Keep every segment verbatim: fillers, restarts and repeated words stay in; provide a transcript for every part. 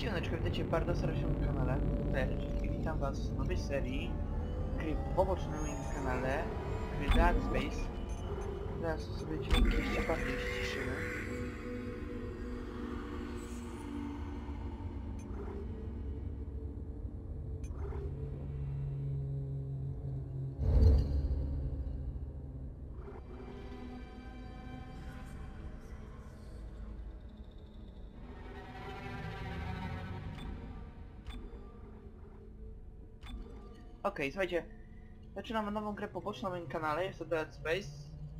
Siemaneczko, witajcie bardzo serdecznie na kanale. Cześć i witam was w nowej serii gry pobocznej na moim kanale, gry Dead Space. Teraz sobie dźwięk jeszcze bardziej ściszymy. Okej, okay, słuchajcie, zaczynamy nową grę poboczną na moim kanale, jest to Dead Space,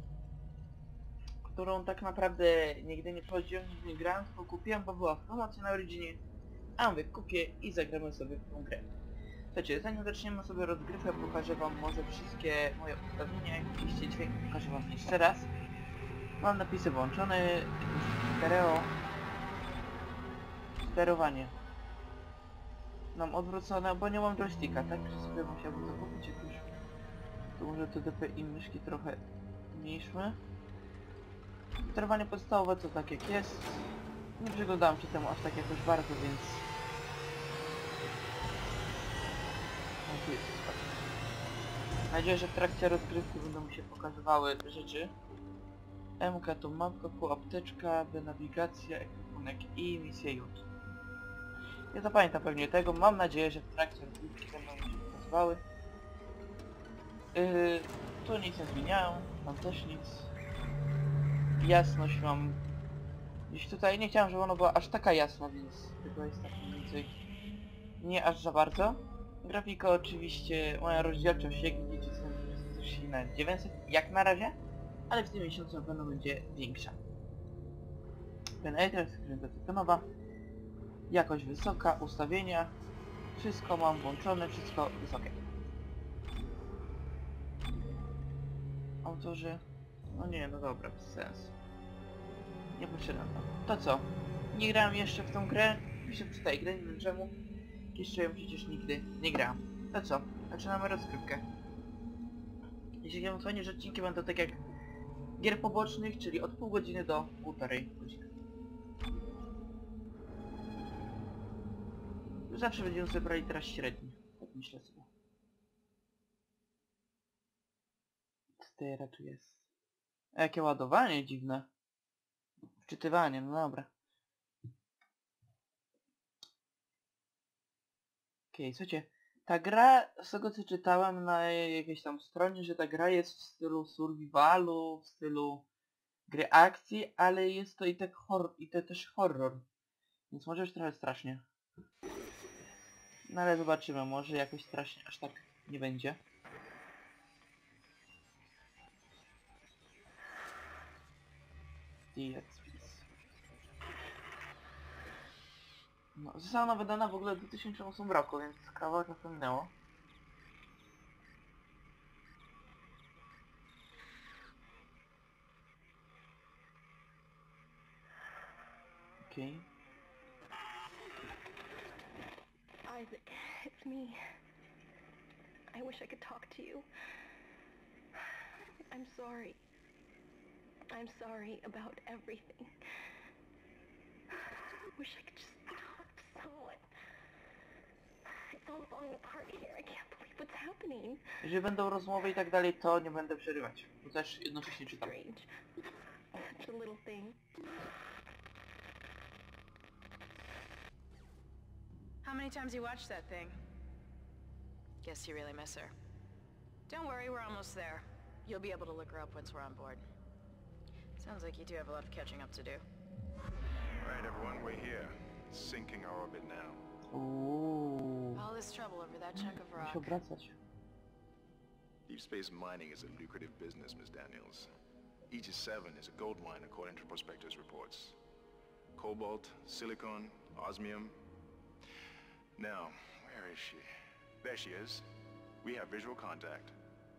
którą tak naprawdę nigdy nie prowadziłem, nigdy nie grałem, tylko kupiłem, bo była w promocji na Originie, a mówię, kupię i zagramy sobie w tą grę. Słuchajcie, zanim zaczniemy sobie rozgrywkę, pokażę wam może wszystkie moje ustawienia, jak oczywiście dźwięk pokażę wam jeszcze raz. Mam napisy włączone, stereo, sterowanie. Mam odwrócone, bo nie mam joysticka, tak? Że sobie musiałbym zakupić jakąś... To może to D P I myszki trochę mniejsze. Sterowanie podstawowe to tak jak jest. Nie przyglądałem się temu aż tak jakoś bardzo, więc... No tu jest, patrz. Mam nadzieję, że w trakcie rozgrywki będą mi się pokazywały rzeczy. M K to mapka, Q apteczka, B nawigacja, ekwipunek i misja J. Nie zapamiętam pewnie tego, mam nadzieję, że w trakcie rozgrywki będą mi się pokazywały. Yy, tu nic nie zmieniałem, tam też nic. Jasność mam gdzieś tutaj, nie chciałem, żeby ona była aż taka jasna, więc tylko jest tak mniej więcej nie aż za bardzo. Grafika oczywiście, moja rozdzielczość, jak widzicie, jest na dziewięćset jak na razie, ale w tym miesiącu na pewno będzie większa. Ten ekran, prezentacja tonowa, jakość wysoka, ustawienia, wszystko mam włączone, wszystko wysokie. Autorzy... No nie, no dobra, bez sensu. Nie potrzebam tam. To co? Nie grałem jeszcze w tą grę, piszę przy tej grze, nie wiem czemu. Jeszcze ją przecież nigdy nie grałem. To co? Zaczynamy rozgrywkę. Jeśli chciałbym fajnie, że odcinki będą tak jak gier pobocznych, czyli od pół godziny do półtorej godziny. Zawsze będziemy sobie brali teraz średni. Tak myślę sobie. Teraz tu jest. A jakie ładowanie dziwne. Wczytywanie, no dobra. Okej, okay, słuchajcie. Ta gra, z tego co czytałem na jakiejś tam stronie, że ta gra jest w stylu survivalu, w stylu gry akcji, ale jest to i tak horror, i to też horror. Więc może już trochę strasznie. No ale zobaczymy, może jakoś strasznie aż tak nie będzie. No, została ona wydana w ogóle w dwa tysiące ósmym roku, więc kawałek czasu minęło. Okej. Okay. Isaac, it's me. I wish I could talk to you. I'm sorry. I'm sorry about everything. I wish I could just talk to someone. It's all falling apart here. I can't believe what's happening. Jeżeli będą rozmowy i tak dalej, to nie będę przerywać, bo też jednocześnie czytam. Strange. Such a little thing. How many times you watched that thing? Guess you really miss her. Don't worry, we're almost there. You'll be able to look her up once we're on board. Sounds like you do have a lot of catching up to do. Alright everyone, we're here. Sinking our orbit now. Ooh. All this trouble over that chunk of rock. Muszę obracać. Deep space mining is a lucrative business, Miss Daniels. Aegis seven is a gold mine according to prospectors' reports. Cobalt, silicon, osmium. Now, where is she? There she is. We have visual contact.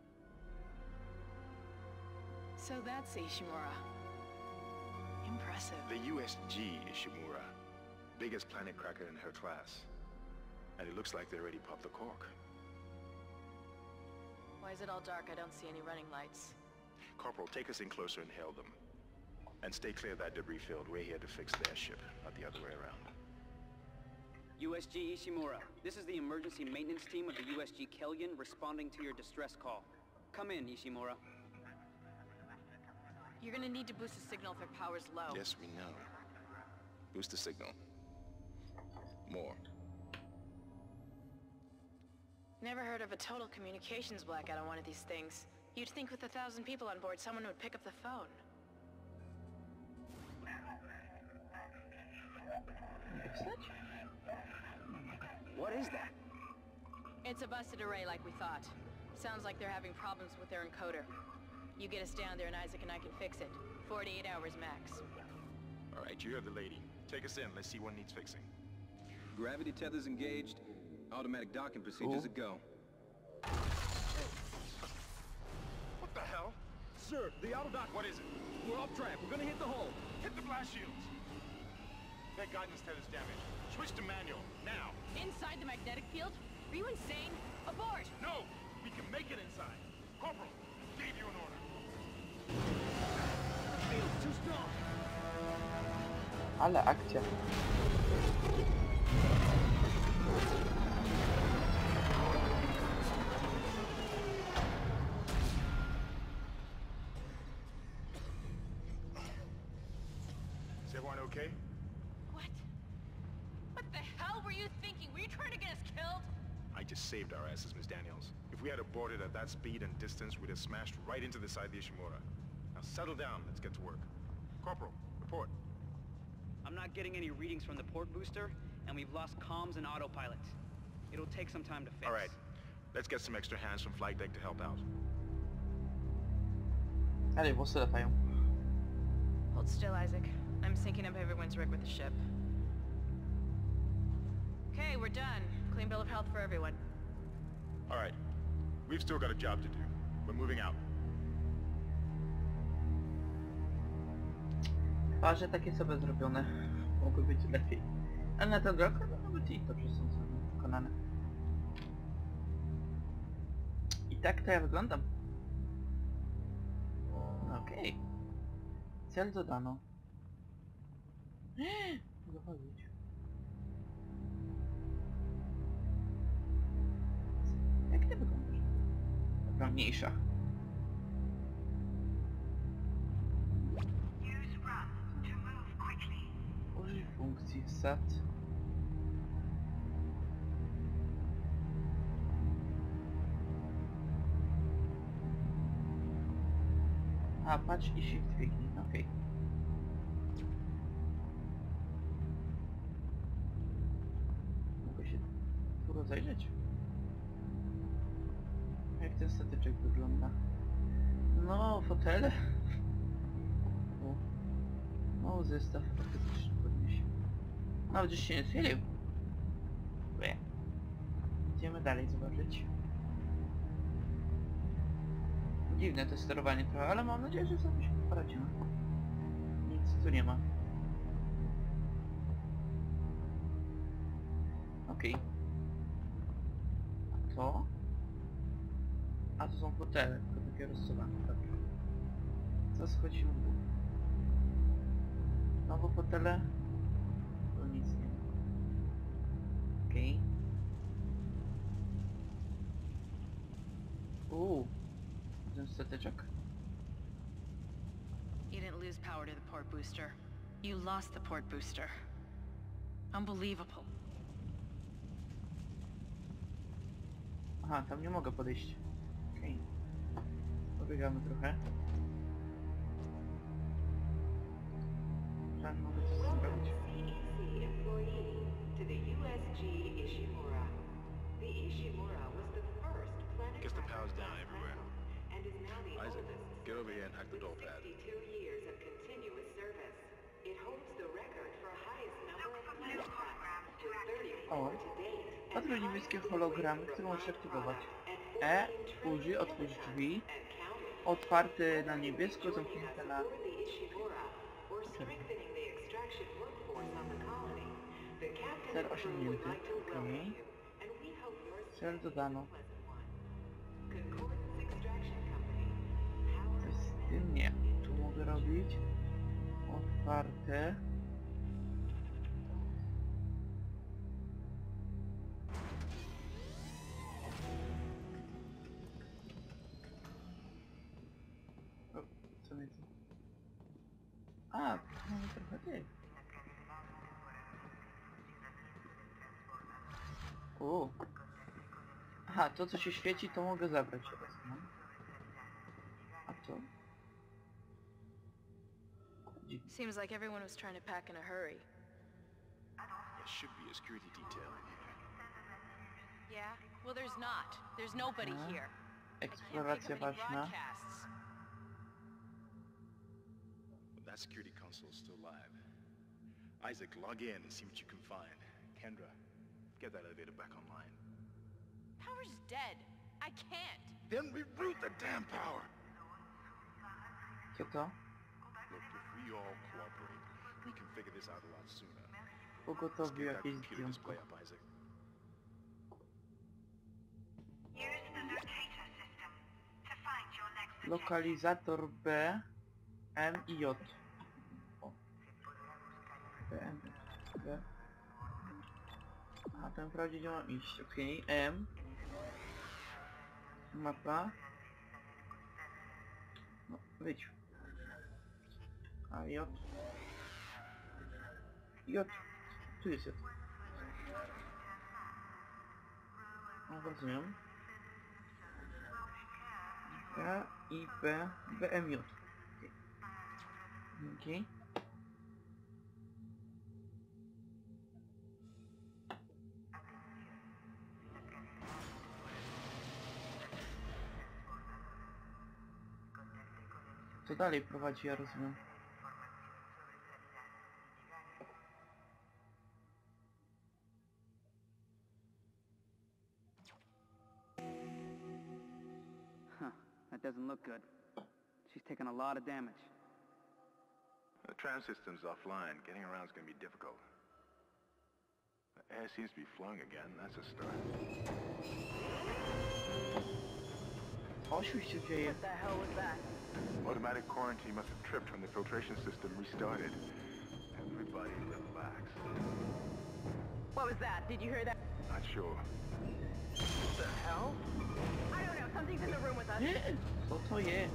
So that's Ishimura. Impressive. The U S G Ishimura. Biggest planet cracker in her class. And it looks like they already popped the cork. Why is it all dark? I don't see any running lights. Corporal, take us in closer and hail them. And stay clear of that debris field. We're here to fix their ship, not the other way around. U S G Ishimura, this is the emergency maintenance team of the U S G Kellion responding to your distress call. Come in, Ishimura. You're gonna need to boost the signal if their power's low. Yes, we know. Boost the signal. More. Never heard of a total communications blackout on one of these things. You'd think with a thousand people on board, someone would pick up the phone. What is that? It's a busted array like we thought. Sounds like they're having problems with their encoder. You get us down there and Isaac and I can fix it. forty-eight hours max. All right, you heard the lady. Take us in. Let's see what needs fixing. Gravity tethers engaged. Automatic docking procedures a go. What the hell? Sir, the auto dock. What is it? We're off track. We're gonna hit the hull. Hit the blast shields. That guidance tether's damaged. Switch to manual, now. Inside the magnetic field? Are you insane? Abort! No! We can make it inside. Corporal, gave you an order. The field's too strong. Ale akcja. Is everyone okay? What? What the hell were you thinking? Were you trying to get us killed? I just saved our asses, Miss Daniels. If we had aborted at that speed and distance, we'd have smashed right into the side of the Ishimura. Now settle down, let's get to work. Corporal, report. I'm not getting any readings from the port booster, and we've lost comms and autopilot. It'll take some time to fix. All right, let's get some extra hands from flight deck to help out. Ale włosy latają. Hold still, Isaac. I'm syncing up everyone's rig with the ship. Okay, we're done. Clean bill of health for everyone. All right, we've still got a job to do. We're moving out. Chyba, że takie sobie zrobione mogły być lepiej. Ale na ten rok no, nawet i dobrze są wykonane. I tak to ja wyglądam. No okej. Okay. Cel dodano. Mogę chodzić. Jak ty wyglądasz? Dobra, mniejsza. Użyj funkcji sat. A, patrz i shift kliknij, okej. Okay. Mogę się tu rozejrzeć. Jak ten statyczek wygląda? No, fotele. O. No, zestaw faktycznie podniesie. No, gdzieś się nie schylił. Łe. Idziemy dalej zobaczyć. Dziwne to sterowanie trochę, ale mam nadzieję, że sobie się poradzimy. Nic tu nie ma. Okej. Okay. A to? A to są fotele, tylko takie rozsuwane. Dobrze. Co schodzimy w dół? Znowu fotele? To nic nie ma. Okej. Okay. Uuu. Ten stateczek. You didn't lose power to the port booster. You lost the port booster. Unbelievable. Aha, tam nie mogę podejść. Okej. Okay. Pobiegamy trochę. Żan, mogę coś zrobić. Guess the power's down everywhere. Isaac, get over here and hack the door pad. O, odwróć niebieskie hologramy, które możesz aktywować. E, użyj, otwórz drzwi. Otwarte na niebiesko, zamknięte na czerwono. Cel osiągnięty. Okej. Cel dodano. To jest z tym nie. Tu mogę robić. Otwarte. A, mamy trochę tych. U. Aha, to co się świeci, to mogę zabrać teraz, no. A to? Dziwne. Seems like everyone was trying to pack in a hurry. There should be a security detail in here. Yeah? Well, there's not. There's nobody Aha. here. Eksploracja ważna. Broadcasts. Well, that security console's still live. Isaac, log in and see what you can find. Kendra, get that elevator back online. Power's dead. I can't. Then reroute the damn power! Co to? Look, if we all cooperate, we can figure this out a lot sooner. Let's Pogotowie get that jakieś computer zdjątko. display up, Isaac. Use the locator system to find your next objective. Lokalizator B, M i J. O. B, M, B. A ten wprawdzie gdzie mam iść? Okej, okay. M. Mapa. No, wyjdź. A J. J. Tu jest J. No, rozumiem. B i B, B M J. Dzięki. Co dalej prowadzi, ja rozumiem. Huh, that doesn't look good. She's taken a lot of damage. The tram system's offline. Getting around's gonna be difficult. The air seems to be flowing again. That's a start. Osiu się dzieje. What the hell was that? Automatic quarantine must have tripped when the filtration system restarted. Everybody relax. What was that? Did you hear that? Not sure. What the hell? I don't know. Something's in the room with us. Nie, co to jest?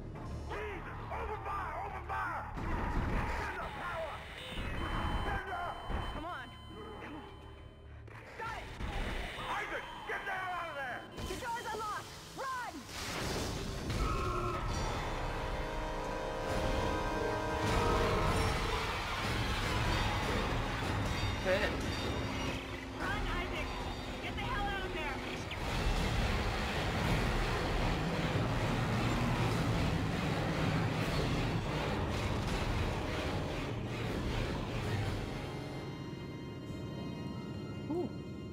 Come on. Got it. Isaac, get the hell out of there! The door's unlocked. Run! He, Run, Isaac! Get the hell out of there! u.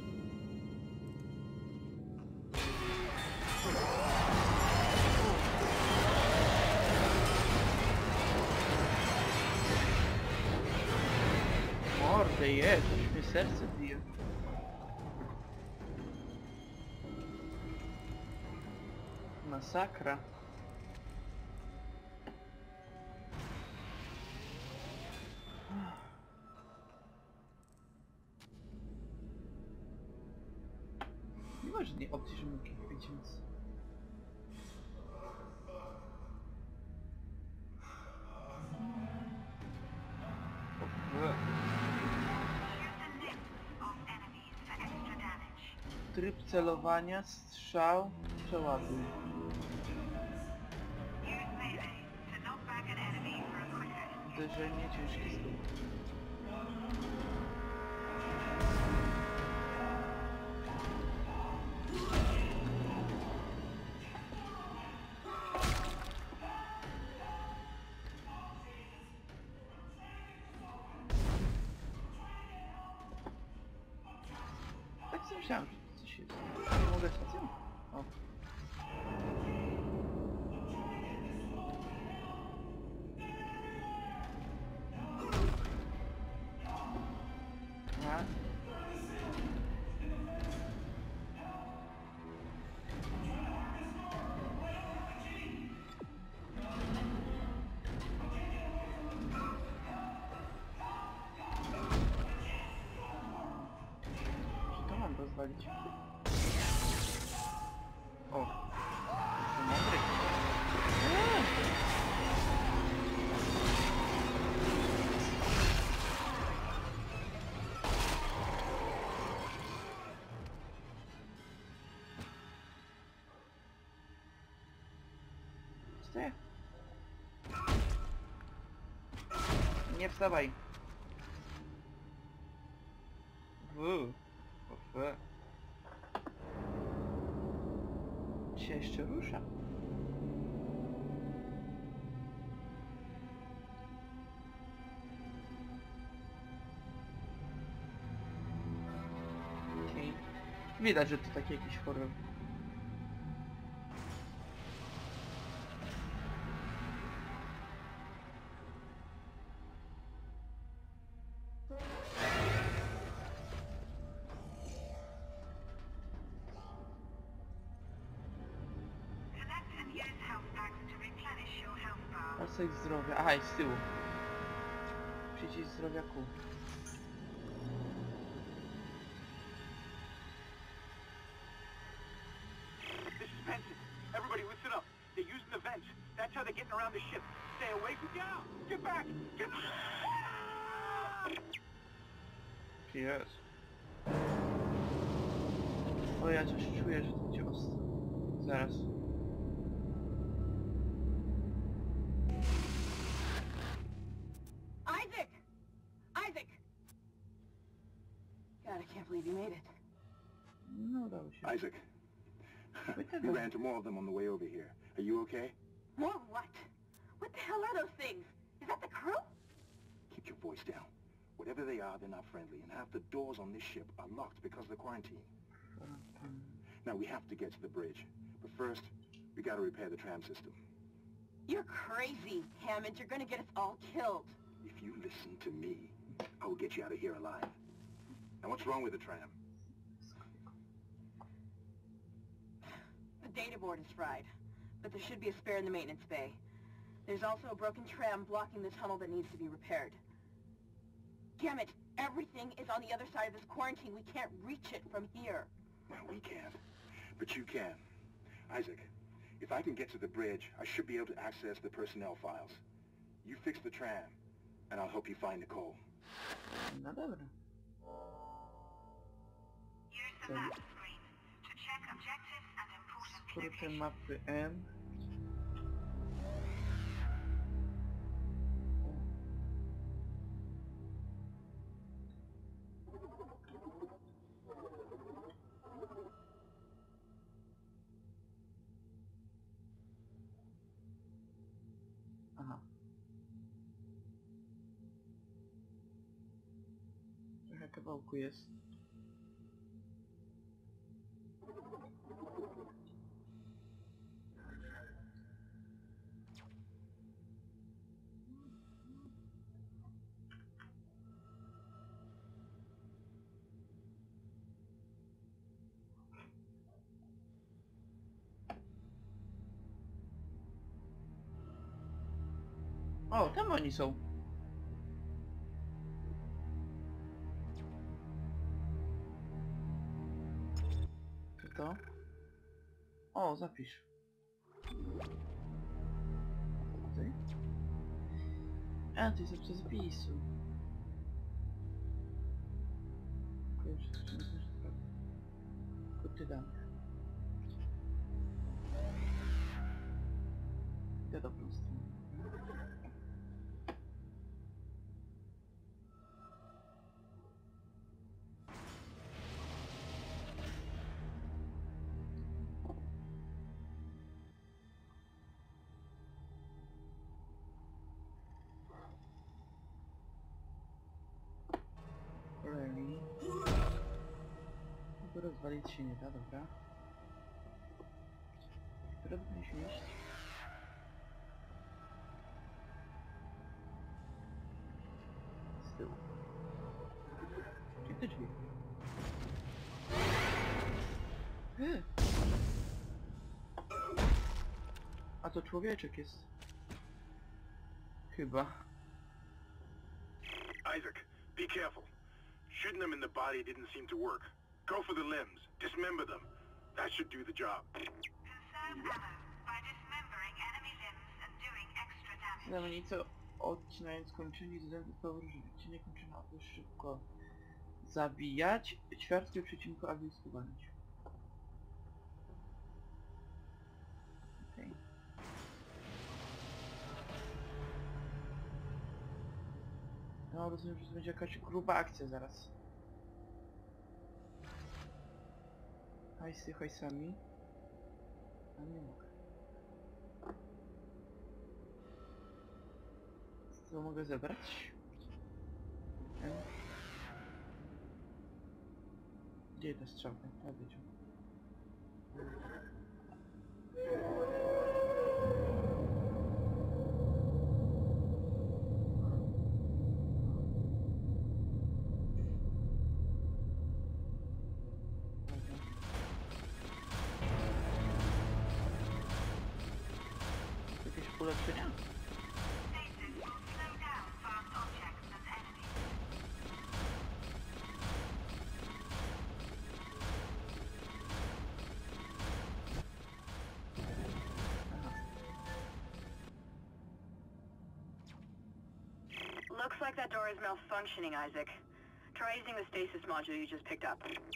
Mordę jest, aż mi serce bije. Masakra. Nie ma żadnej opcji, że mógł być, więc... Tryb celowania, strzał, przeładuj. Uderzenie, ciężki stół. Tak sobie myślałem, że coś jest. Nie mogę stacją? O. Aha. Czy to mam rozwalić? O! To mądry. Eee! Ty? Nie wstawaj. W. F. Się jeszcze rusza. Okej. Widać, że to taki jakiś horror. Collect and use health packs to replenish your health bar. Pasek zdrowia. Aha, jest z tyłu. Przycisk zdrowia Q. This is Benson. Everybody listen up. They're using the vents. That's how they're getting around the ship. Stay away from down. Get back. Get Jest. O, ja coś czuję, że to będzie ostro. Zaraz. Isaac! Isaac! God, I can't believe you made it. No, udało się. Isaac, we ran into more of them on the way over here. Are you okay? More what? What the hell are those things? Is that the crew? Keep your voice down. Whatever they are, they're not friendly, and half the doors on this ship are locked because of the quarantine. Now, we have to get to the bridge, but first, we gotta repair the tram system. You're crazy, Hammond. You're gonna get us all killed. If you listen to me, I will get you out of here alive. Now, what's wrong with the tram? The data board is fried, but there should be a spare in the maintenance bay. There's also a broken tram blocking the tunnel that needs to be repaired. Damn it! Everything is on the other side of this quarantine. We can't reach it from here. Well, we can't, but you can. Isaac, if I can get to the bridge, I should be able to access the personnel files. You fix the tram, and I'll help you find Nicole. No dobra. Use the map screen to check objectives and important Skróty locations. mapy M. Aha. Trochę kawałku jest. O, tam oni są. Czy to? O, zapisz. Ty? A, to jest opcja zapisu. Krótkie dane. Ja dobrą stronę. Really? Tylko rozwalić się nie da, dobra. Które powinniśmy iść? Z tyłu. Gdzie te drzwi? Hy! A to człowieczek jest. Chyba. Isaac, be careful. Shooting them in the body didn't seem to work. Go for the limbs. Dismember them. That should do the job. Conserve ammo by dismembering enemy limbs and doing extra damage. Znamienice odcinając kończyni z zębów położyć. Odcinek kończyny aby szybko zabijać. Ćwiartkę przecinku aby spowalniać. Okej. No, rozumiem, że to będzie jakaś gruba akcja zaraz. Hajsy hajsami. A nie mogę. Co mogę zebrać? Em. Gdzie ta strzałka? Ja wiedział. Jakieś ulepszenia? Stasis will slow down fast objects and enemies. Looks like that door is malfunctioning, Isaac. Try using the stasis module you just picked up.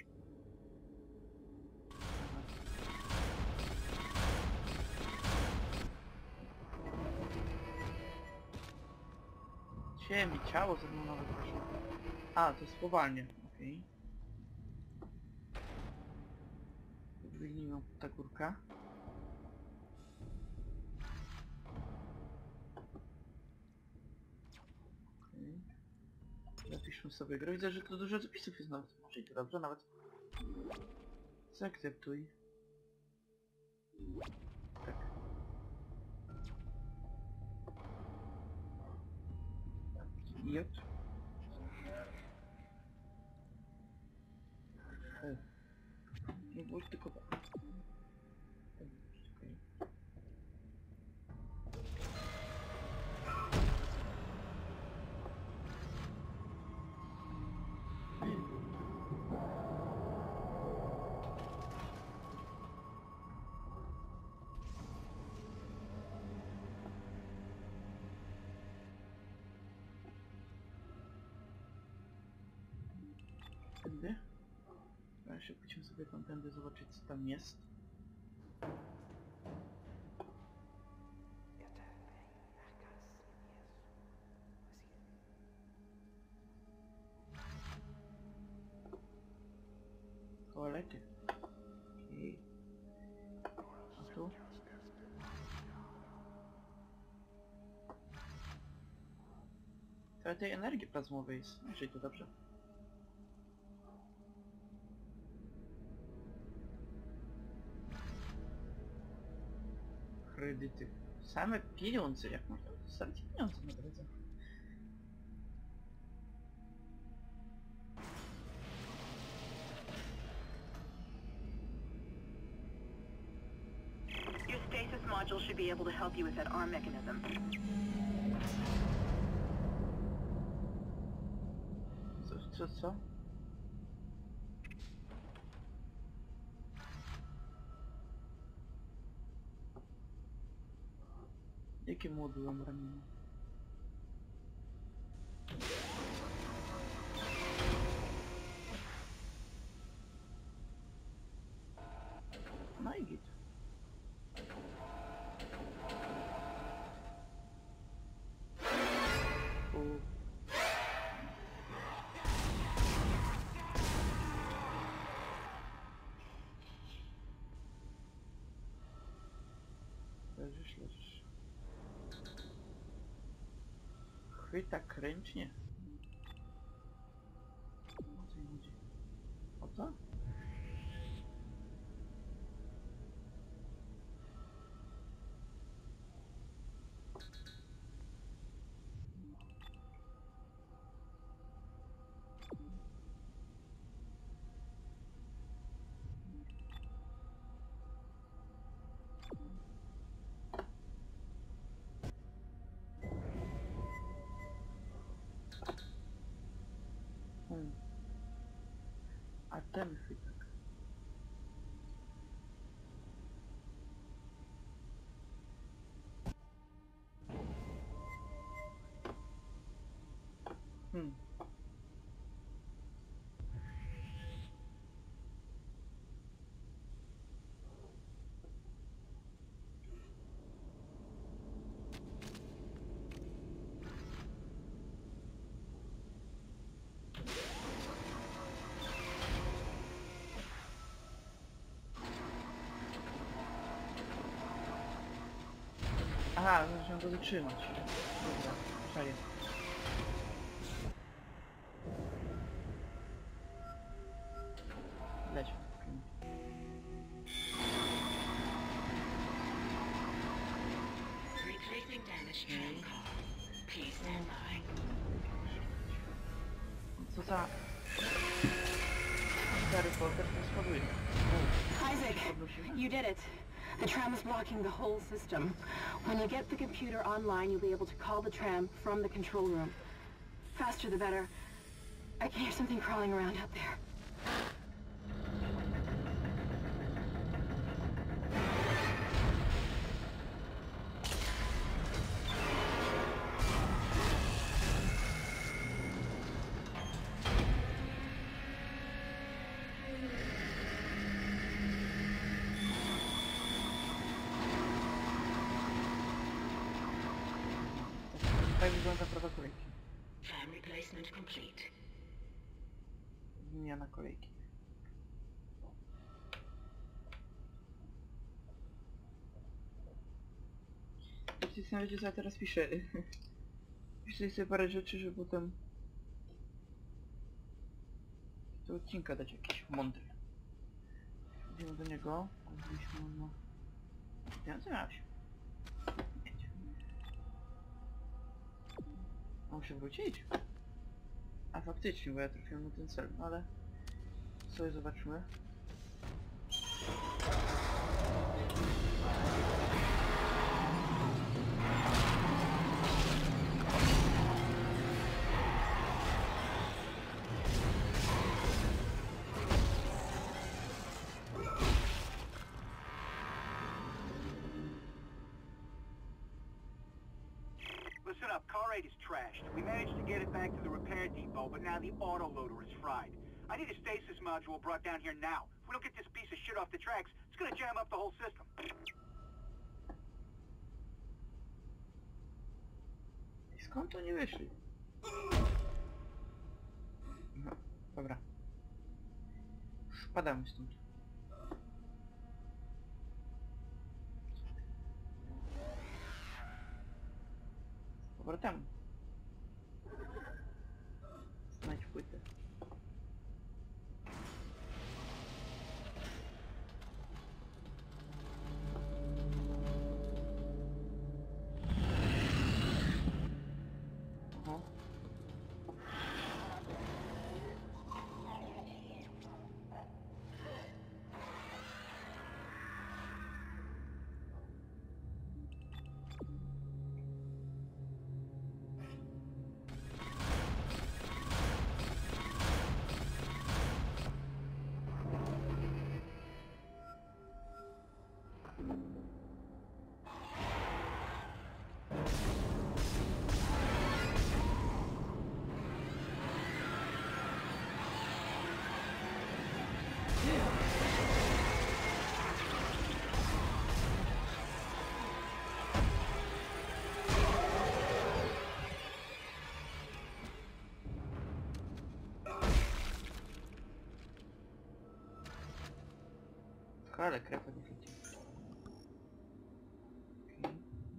Dzisiaj mi ciało ze mną nawet poszło. A, to spowalnia, okej. Okay. Wygnijmy ta górka. Okej. Okay. Zapiszmy sobie grę. Widzę, że to dużo zapisów jest nawet. Może i to dobrze, nawet. Zaakceptuj. Tak. Yep. O. Nie było tylko... Okay. Tędy. Teraz się pójdźmy sobie tam tędy zobaczyć, co tam jest. Toalety. Okej. A tu? Trochę tej energii plazmowej jest, jeżeli to dobrze. Kredyty. Same pieniądze, jak można zostawić pieniądze na drodze. Your stasis module should be able to help you with that arm mechanism. Co, co, co? Jakie modułem ramienia? No i git. U. Leżysz, leżysz. Chwyta kręcznie. O co chodzi? O to? Hmm. A ten chwytak. Hmm. Aha, muszę go zatrzymać. Dobra, czaję. Leć. Replacing damaged tram car. Please stand by. Co za... Stary porter to spaduje. Isaac, you did it. The tram is blocking the whole system. When you get the computer online, you'll be able to call the tram from the control room. Faster the better. I can hear something crawling around out there. Tak wygląda prawa kolejki. Tram replacement complete. Zmiana kolejki. Jeśli nie wiecie, co ja teraz piszę. Piszę sobie parę rzeczy, żeby potem z tego odcinka dać jakiś mądry. Idziemy do niego. Kupiliśmy no... Pieniądze miałeś. Muszę wrócić. A faktycznie, bo ja trafiłem na ten cel, ale sobie zobaczymy. Listen up, car eight is trashed. We managed to get it back to the repair depot, but now the autoloader is fried. I need a stasis module brought down here now. If we don't get this piece of shit off the tracks, it's gonna jam up the whole system. I skąd oni wyszli? No, dobra. Spadamy stąd. Z powrotem. Znajdź płytę. Oho. Ale krew nie leci. Okay.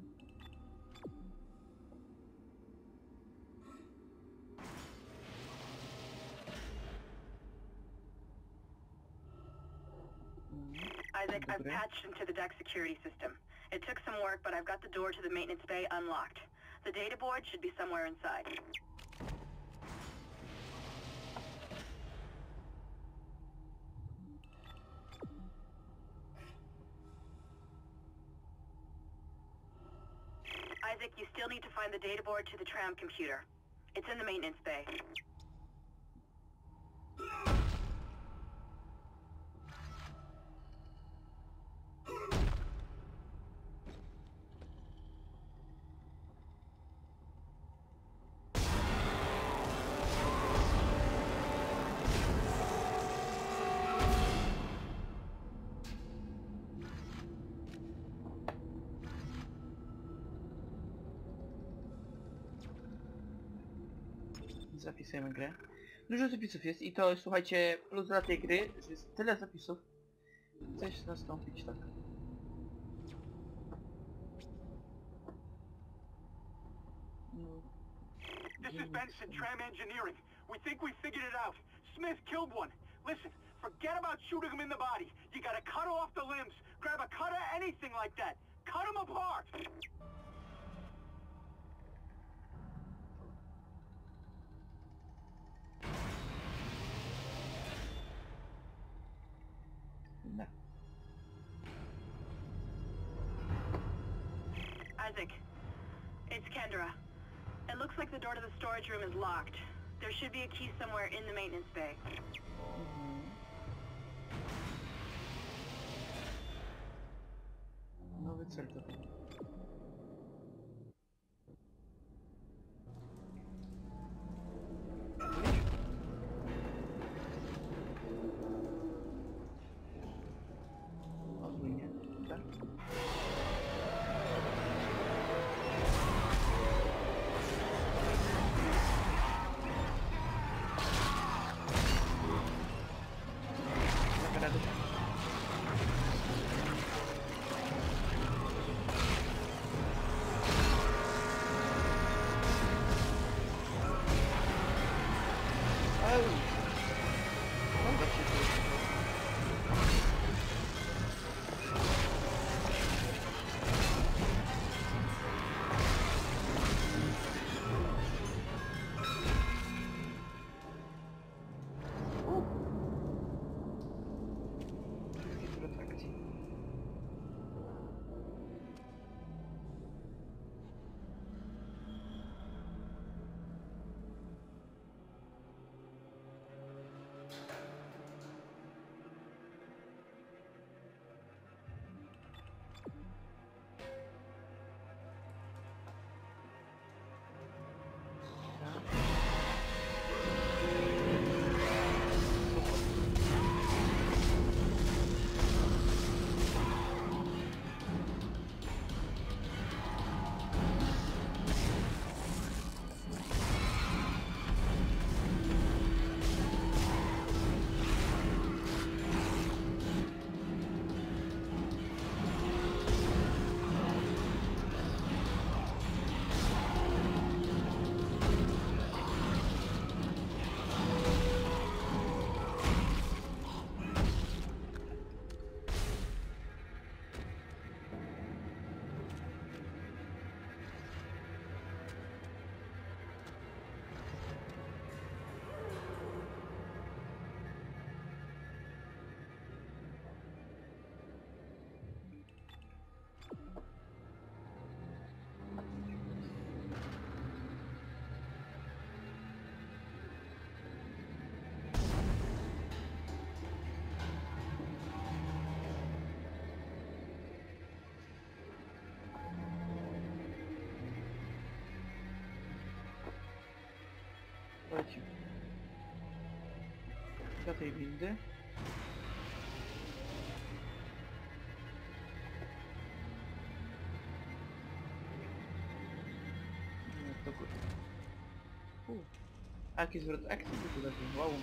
Isaac, I've patched into the deck security system. It took some work, but I've got the door to the maintenance bay unlocked. The data board should be somewhere inside. Isaac, you still need to find the data board to the tram computer. It's in the maintenance bay. Zapisujemy grę. Dużo zapisów jest i to, słuchajcie, plus dla tej gry, że jest tyle zapisów. Coś nastąpić tak. No. This is Benson, Tram Engineering. We think we figured it out. Smith killed one. Listen, forget about shooting him in the body. You gotta cut off the limbs. Grab a cutter, anything like that. Cut him apart! No. Isaac, it's Kendra. It looks like the door to the storage room is locked. There should be a key somewhere in the maintenance bay. Mhm. Nowy cel to był. Odmienię, tak? Zagadać. Au! Mogę się tu wszystkie tu atrakcje. Lecimy. Do tej windy. No, do góry. U. A jaki zwrot akcji by tu taki? Wow.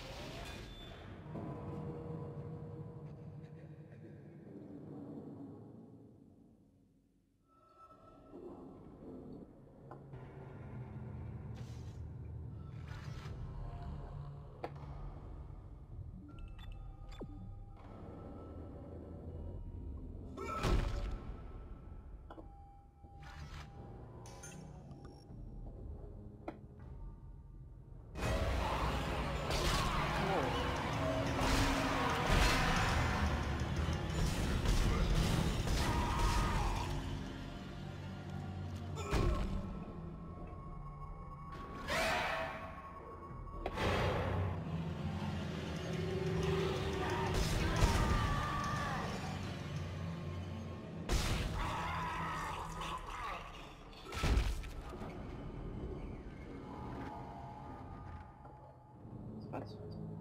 Spadł.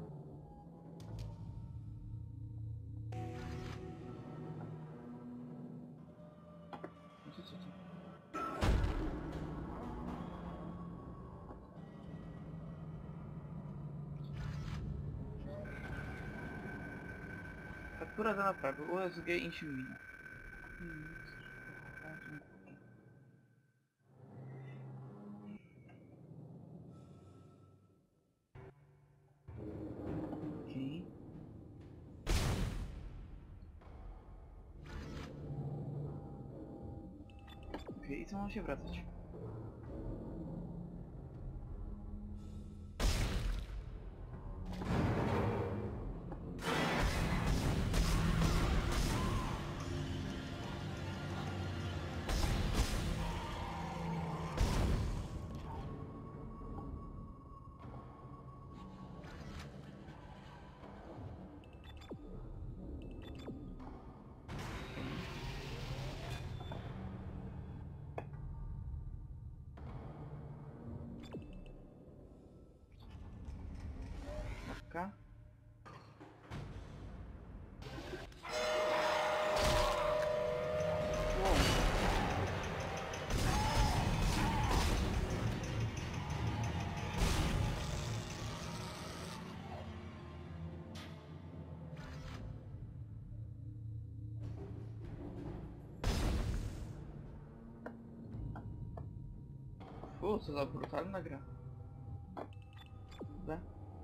Co, co, co? Faktura za naprawę, U S G Insiumina. Hmm. co mam się wracać. Wow. Fu, co za brutalna gra. Da?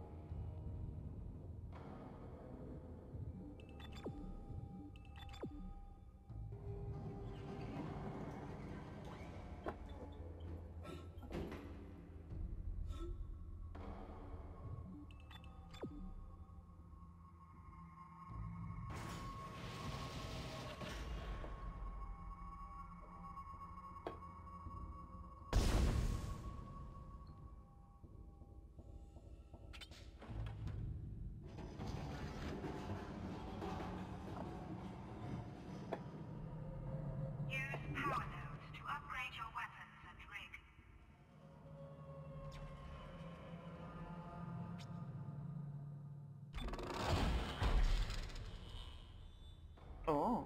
O.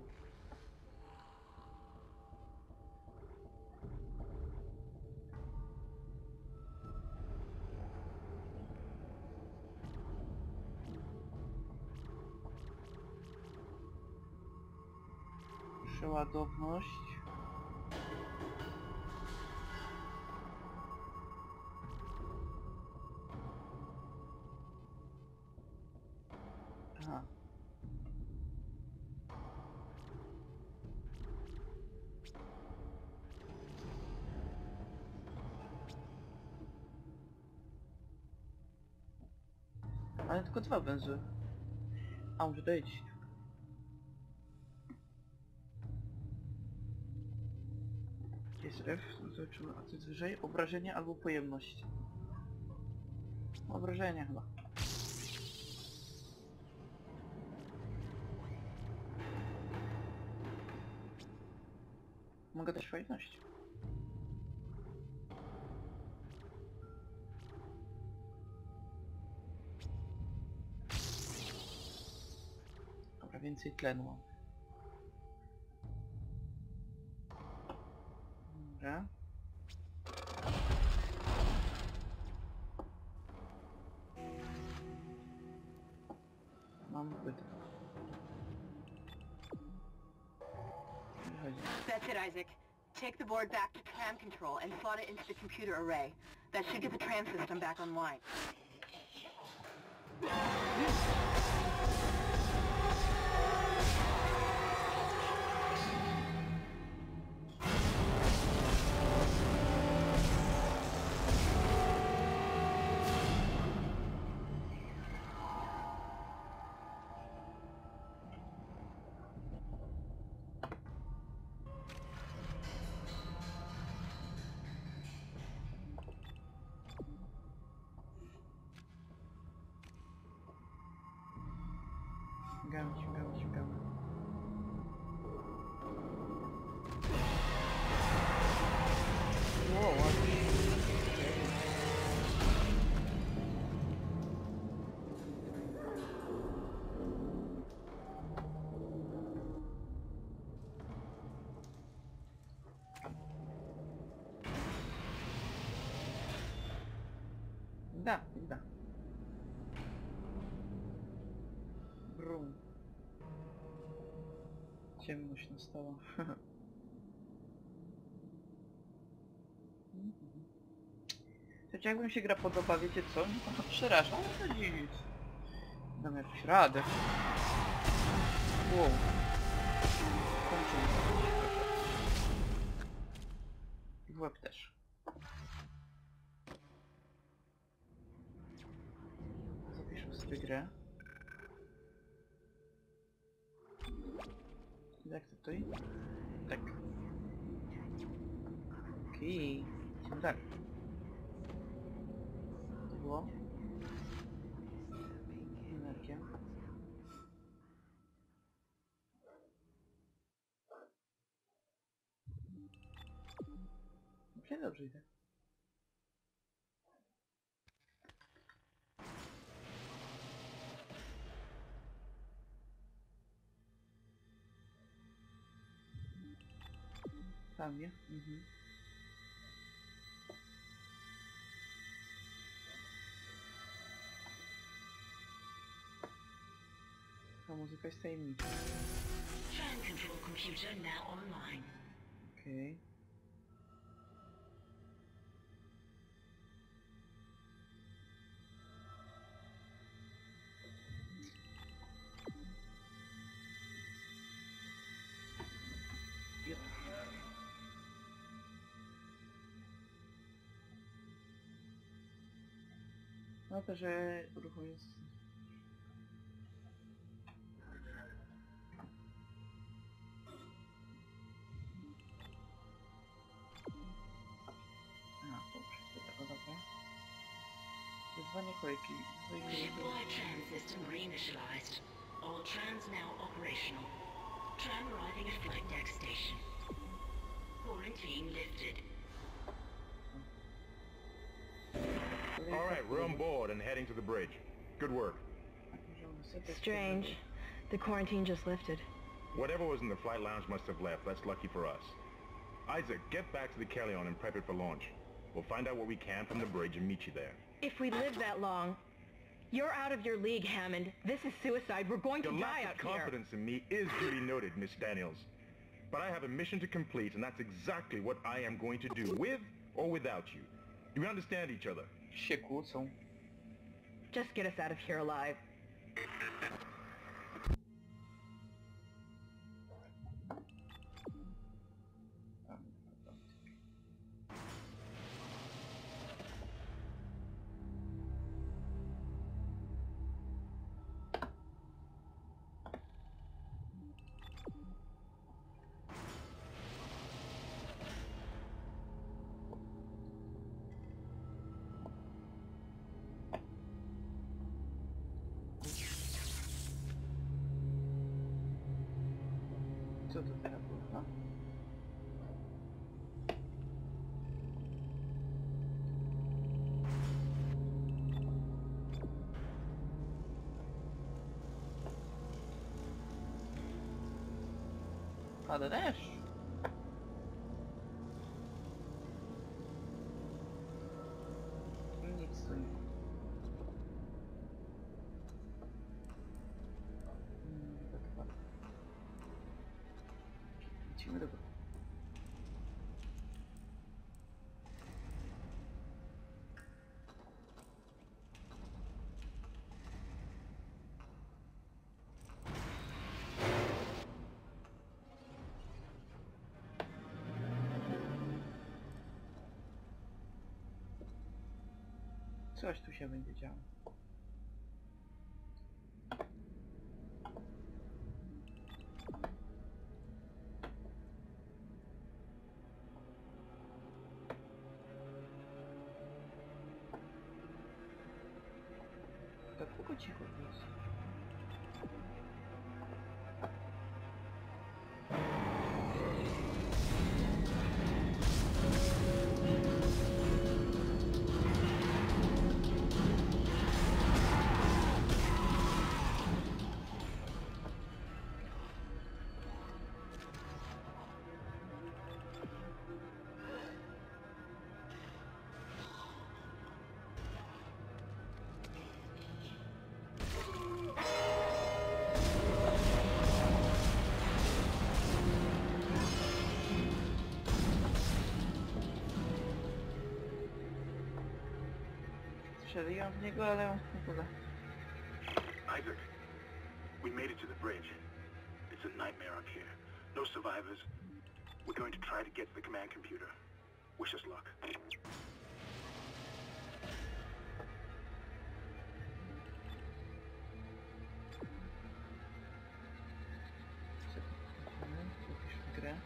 Przeładowność. Aha. Ale tylko dwa węzły. A może dojść. Jest F, zobaczymy, a co jest wyżej? Obrażenie albo pojemność. Obrażenie chyba. Mogę dać pojemność. Dobra, więcej tlenu mam. Dobra. Mam płytę. That's it, Isaac. Take the board back to tram control and slot it into the computer array. That should get the tram system back online. Ściągamy, ściągamy, ściągamy. Wow, ładnie. Da, da. Brum. Ciemność nastała. Chociaż jakbym się gra podoba, wiecie co? No, przeraża, ale to nic. Dam jakąś radę. Wow. Kończymy. łeb też. Zapiszę sobie grę. Zaakceptuj. Tak. Okej. Okay. Tak. To było. Energia. Dobrze, dobrze idę. Tam, nie? Mhm. Ta muzyka jest tajemnicza. Tram control computer now online. Okej. Okay. No to, że ruchu jest... A, dobrze, to tego, dobra. Wyzwanie kolejki. Shipwide tram system reinitialized. All trams now operational. Tram arriving at flight deck station. Quarantine lifted. All right, we're on board and heading to the bridge. Good work. Strange. The quarantine just lifted. Whatever was in the flight lounge must have left. That's lucky for us. Isaac, get back to the Kellion and prep it for launch. We'll find out what we can from the bridge and meet you there. If we live that long, you're out of your league, Hammond. This is suicide. We're going to Your die lack out of here. confidence in me is duly noted, Miss Daniels. But I have a mission to complete, and that's exactly what I am going to do, with or without you. Do we understand each other? Się kłócą. Just get us out of here alive. Co to teraz było? Pada deszcz. Nic tu nie. Hmm, to chyba. Lecimy do góry. Coś tu się będzie działo. Tak długo cicho jest. Strzeliłam w niego, ale nie uda. Isaac, we made it to the bridge. It's a nightmare up here. No survivors. We're going to try to get to the command computer. Wish us luck. Zapisz grę.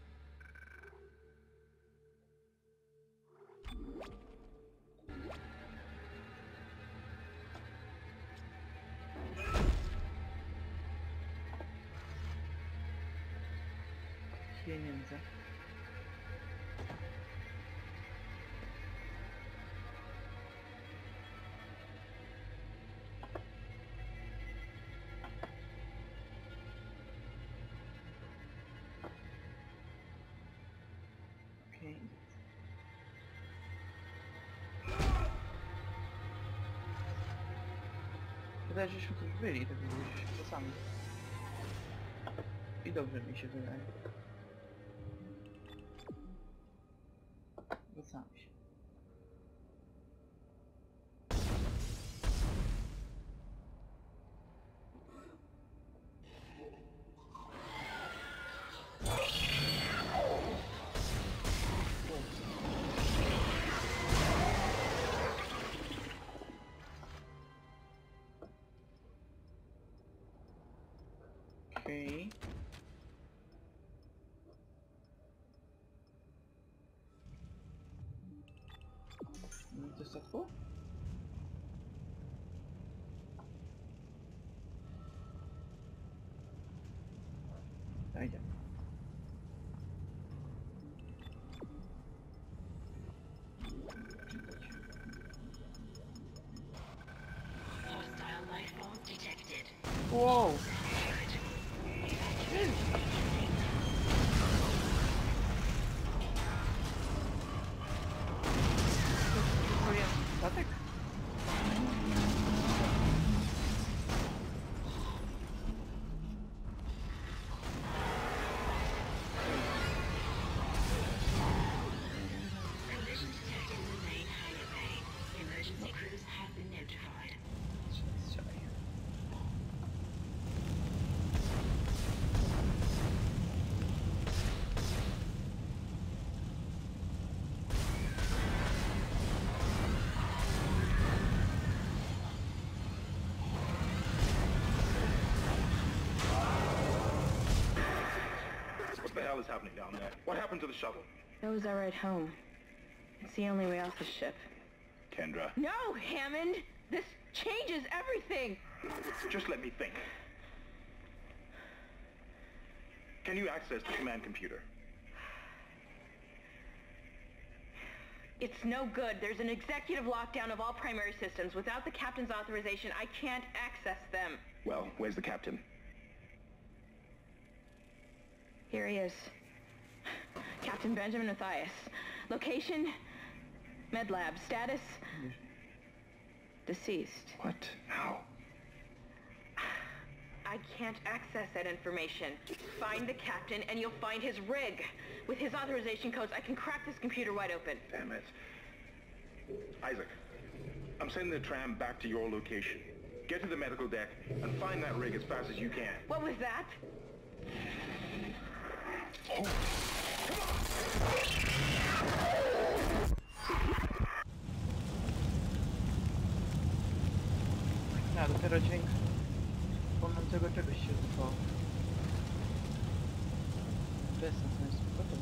Pieniądze. Okej. Wydaje się, żeśmy tu już byli, tak byliśmy to sami. I dobrze mi się wydaje. Wracamy się. Okej. Do statku? Idziemy. Hostile life forms detected. Wow! To jest statek? Collision detected in the main hangar bay. Emergency crews have been notified. Strzelaj. What the hell is happening down there? What happened to the shuttle? That was our ride home. It's the only way off the ship. Kendra, No, Hammond! This changes everything! just let me think. Can you access the command computer? It's no good. There's an executive lockdown of all primary systems. Without the captain's authorization, I can't access them. Well, where's the captain? Here he is. Captain Benjamin Mathias. Location? Med lab. Status? Deceased. What? How? I can't access that information. Find the captain and you'll find his rig. With his authorization codes, I can crack this computer wide open. Damn it. Isaac, I'm sending the tram back to your location. Get to the medical deck and find that rig as fast as you can. What was that? Oh. A, dopiero dźwięk płonącego czegoś się odbywało. Bez sensu jest potem.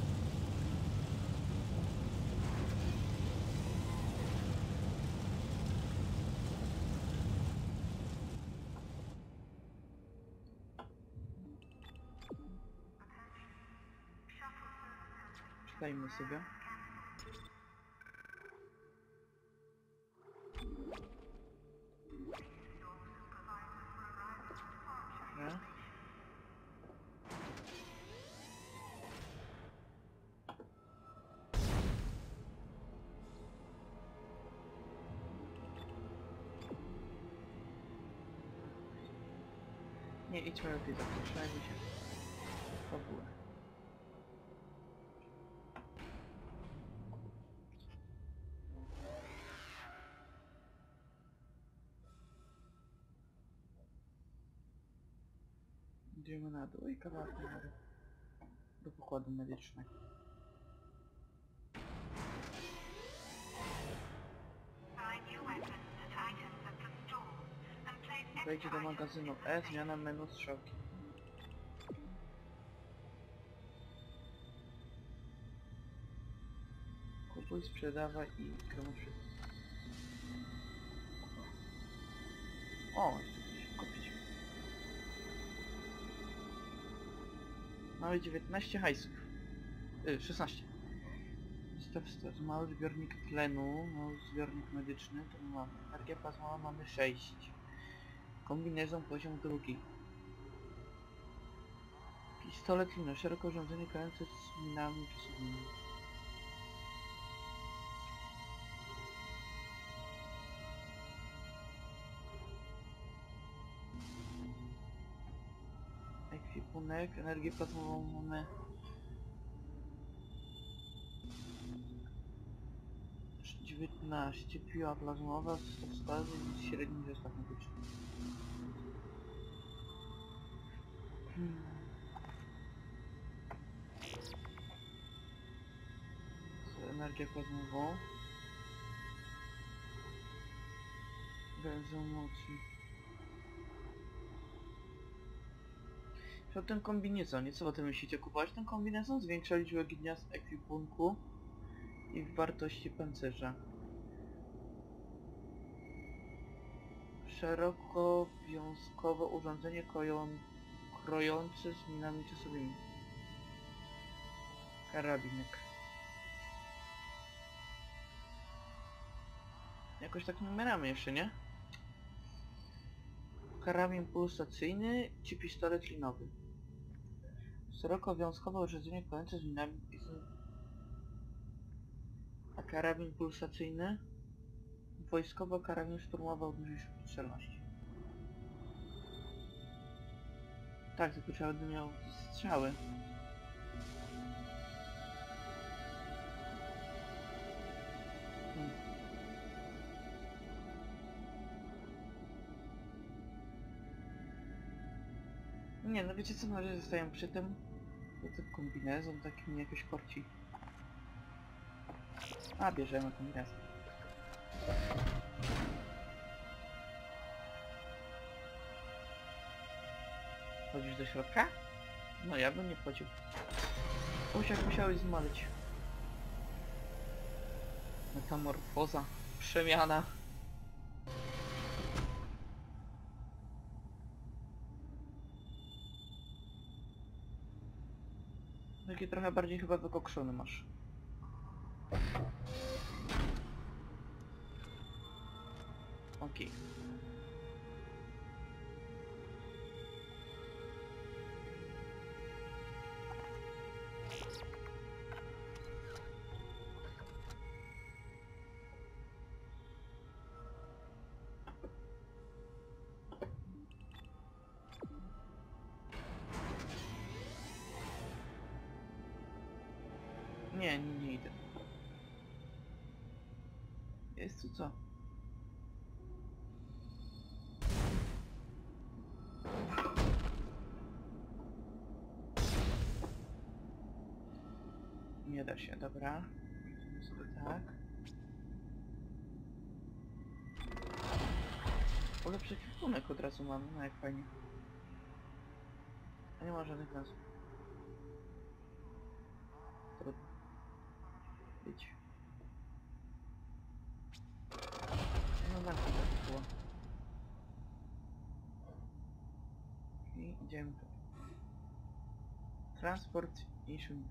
Czytajmy sobie. Dobra. Nie, idźmy lepiej, zapraszajmy się w ogóle. Idziemy na dół i kawałek na górę do pokładu medycznego. Wejdzie do magazynu E, zmiana menu strzałki. Kupuj, sprzedawaj i komuś. O, jeszcze coś kupić. Mamy dziewiętnaście hajsów. Y, szesnaście. Staw stat. Mały zbiornik tlenu, mały zbiornik medyczny, to mamy. Energia plazmowa mamy sześć. Kombinezon poziom drugi. Pistolet lino, szeroko urządzenie kręcące z minami przesuwnymi. Ekwipunek, energię plazmową mamy dziewiętnaście, piła plazmowa, wskazy i średni zestaw medyczny. Hmm. Co, energię plazmową. Węzeł mocy. Co ten kombinezon? Nie co o tym myślicie? Kupować ten kombinezon? Zwiększa liczbę gniazd ekwipunku i wartości pancerza. Szeroko wiązkowe urządzenie koją, krojące z minami czasowymi. Karabinek. Jakoś tak numeramy jeszcze, nie? Karabin pulsacyjny czy pistolet linowy. Szeroko wiązkowe urządzenie kojące z minami. A karabin pulsacyjny? Wojskowy karabin szturmowy o dużej celności. Tak, tylko trzeba by miał strzały. Hmm. Nie, no wiecie co, na razie zostałem przy tym. To ten kombinezon taki mnie jakoś korci. A, bierzemy kombinezon. Chodzisz do środka? No ja bym nie wchodził. Usiak musiałeś zmalić. Metamorfoza. Przemiana. Taki trochę bardziej chyba wykokszony masz. Okej. Okay. Nie, nie, nie idę. Jest tu co? Nie da się, dobra. Idziemy sobie tak. Ulepszy kwipunek od razu mamy, no jak fajnie. A nie ma żadnych nazw. Trudno. Idź. No tak, tak było. I idziemy tu. Transport i szum.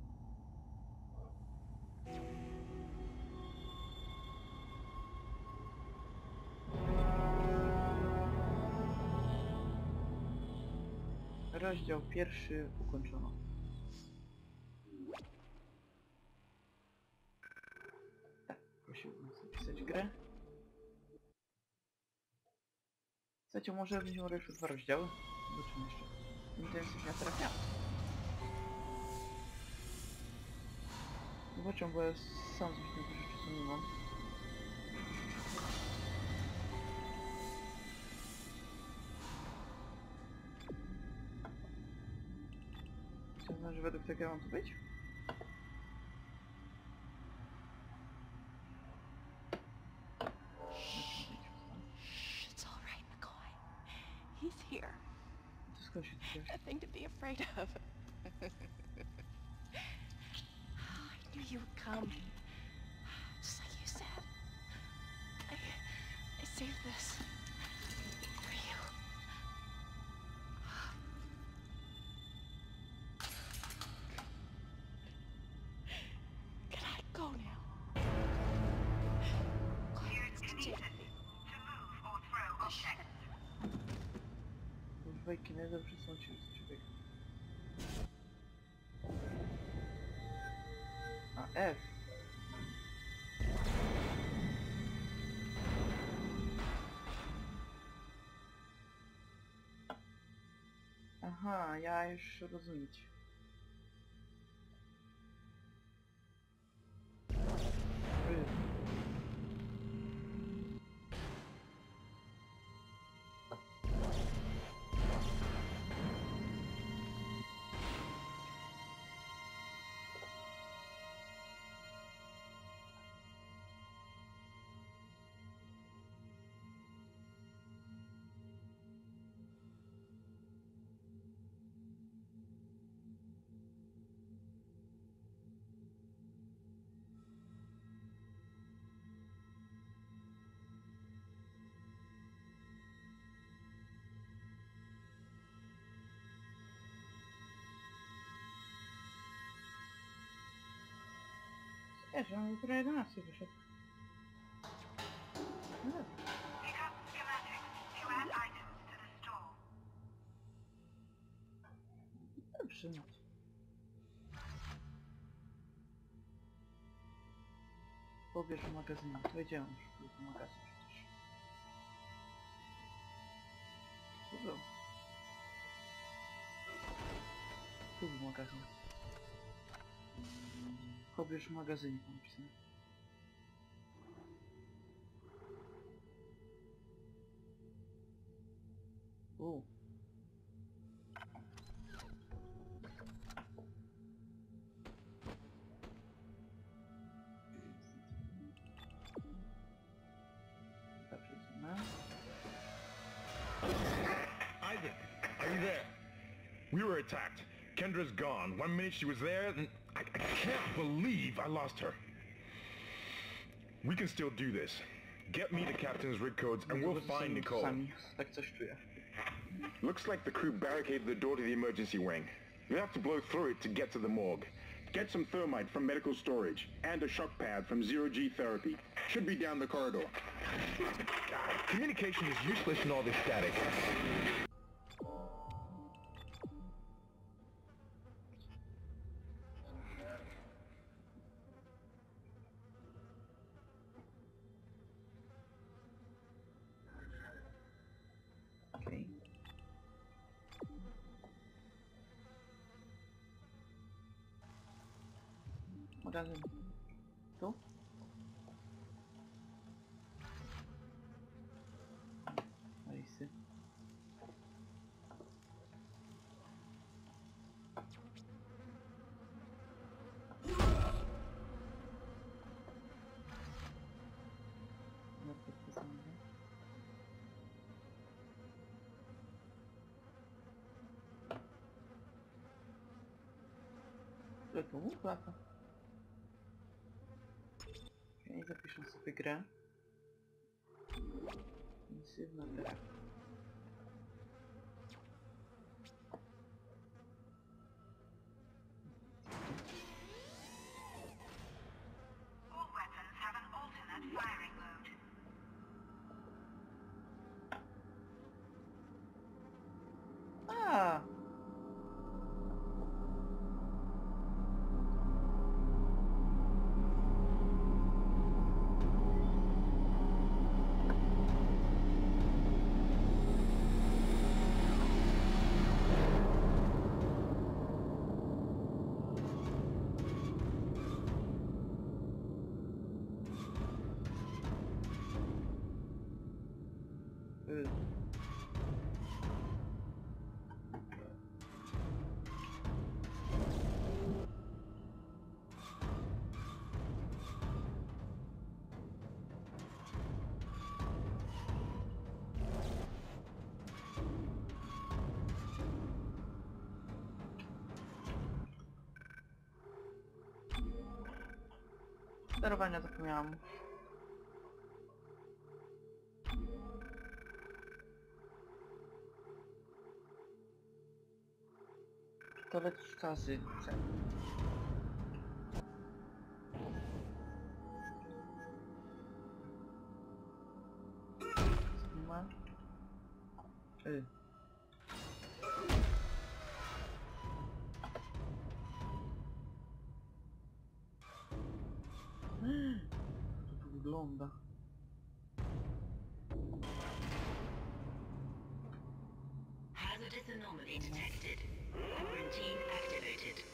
Rozdział pierwszy ukończono. Tak, prosiłbym zapisać grę. Chcecie, może weźmiemy jeszcze dwa rozdziały? Zobaczymy jeszcze. Intensywnie trafia. Zobaczę, bo ja sam coś tego rzeczy co nie mam. Co znaczy, że według tego ja mam tu być? It's all right, McCoy. a thing to be afraid of. I knew you would come. Just like you said. I... I saved this. For you. Can I go now? Use kinesis to move or throw objects. Używaj kinezę przesunąć się z człowieka. A F. Aha, ja już rozumieć. Wiesz, on dopiero jedenaście wyszedł. No dobra. Pick up schematics to add items to the store. Dobrze. Pobierz w magazynie. Wiedziałem, że był to magazyn przecież. Co było? Tu był magazyn. Pobierz w magazynie, napisane. U. Isaac, are you there? We were attacked. Kendra's gone. One minute she was there, and I, I can't believe I lost her. We can still do this. Get me the captain's rig codes and we'll find Nicole. Tak coś czuję. Looks like the crew barricaded the door to the emergency wing. You have to blow through it to get to the morgue. Get some thermite from medical storage and a shock pad from Zero G Therapy. Should be down the corridor. God, communication is useless in all this static. Okay. Magazyn. Tu? Listy. No podpisane. Ale to łuk lata. I zapiszę sobie grę. Intensywna gra. All weapons have an alternate firing mode. A. Y. Sterowania zapomniałam. Pistolet Stasi. Nie ma. Y. Jak to wygląda. Hazardous anomaly detected. Quarantine activated.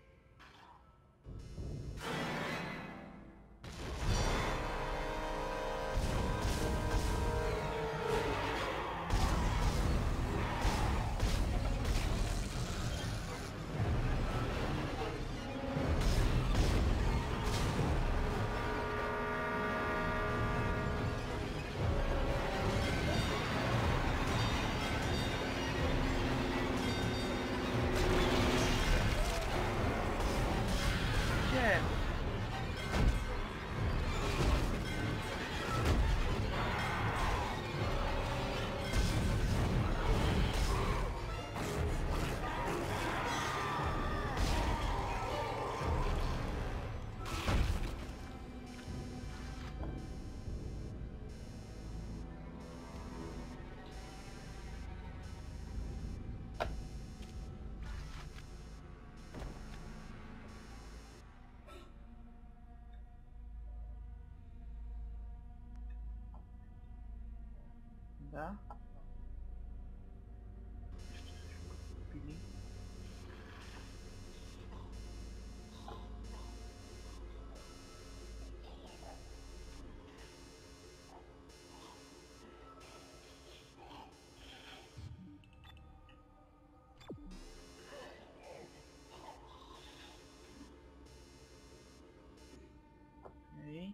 Da? Jeszcze coś kupili. Okej.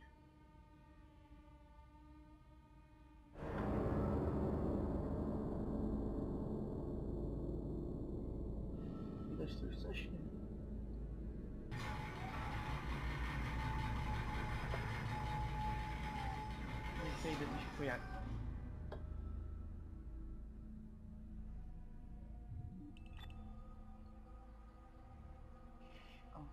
Widać tu już coś? Nie. Nie zejdę, to się pojawi. O.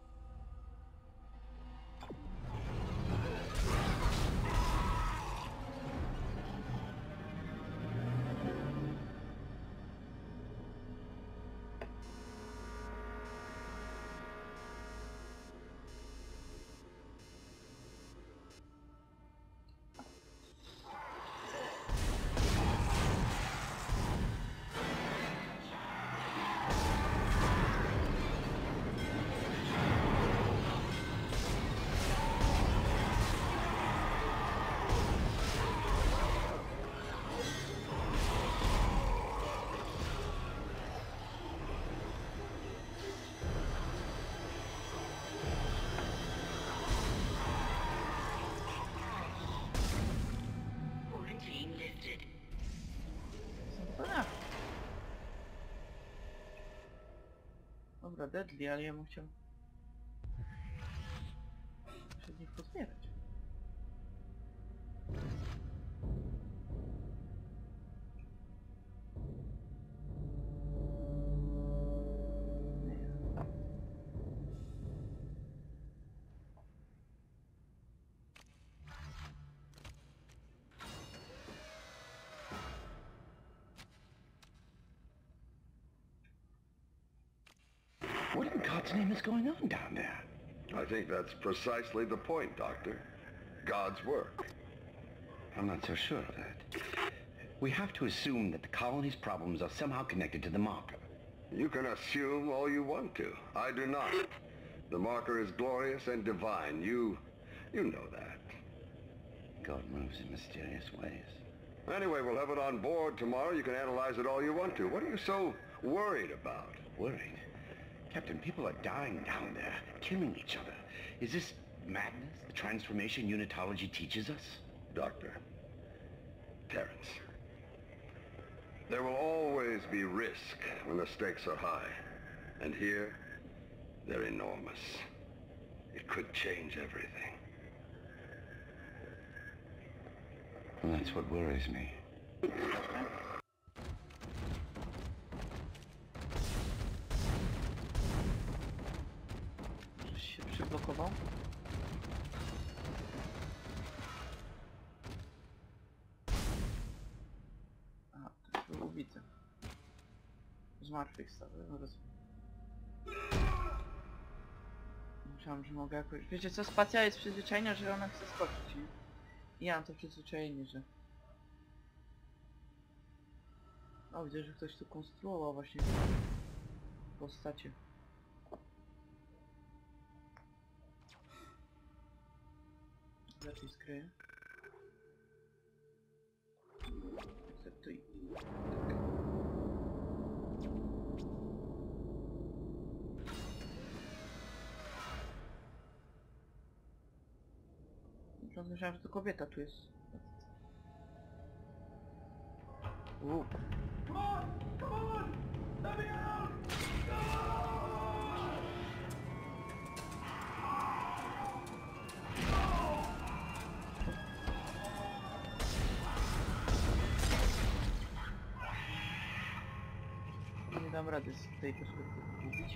Quarantine lifted. Dobra. Dobra, deadly, ale ja bym chciał przed nich pozbierać. What in God's name is going on down there? I think that's precisely the point, Doctor. God's work. I'm not so sure of that. We have to assume that the colony's problems are somehow connected to the marker. You can assume all you want to. I do not. The marker is glorious and divine. You... you know that. God moves in mysterious ways. Anyway, we'll have it on board tomorrow. You can analyze it all you want to. What are you so worried about? Worried? Captain, people are dying down there, killing each other. Is this madness, the transformation unitology teaches us? Doctor, Terrence, there will always be risk when the stakes are high. And here, they're enormous. It could change everything. that's what worries me. Coś się przyblokował? A, to był ubity. Zmartwychwstały, no rozumiem. Myślałem, że mogę jakoś... Wiecie co, spacja jest przyzwyczajona, że ona chce skoczyć, nie? I ja mam to przyzwyczajenie, że... O, widzę, że ktoś tu konstruował właśnie postacie. Lepiej skryję. Akceptuj. Tak. Myślałem, że to kobieta tu jest. Uuu. Come on! Come on! Let me out! Nie dam rady z tej perspektywy ubić.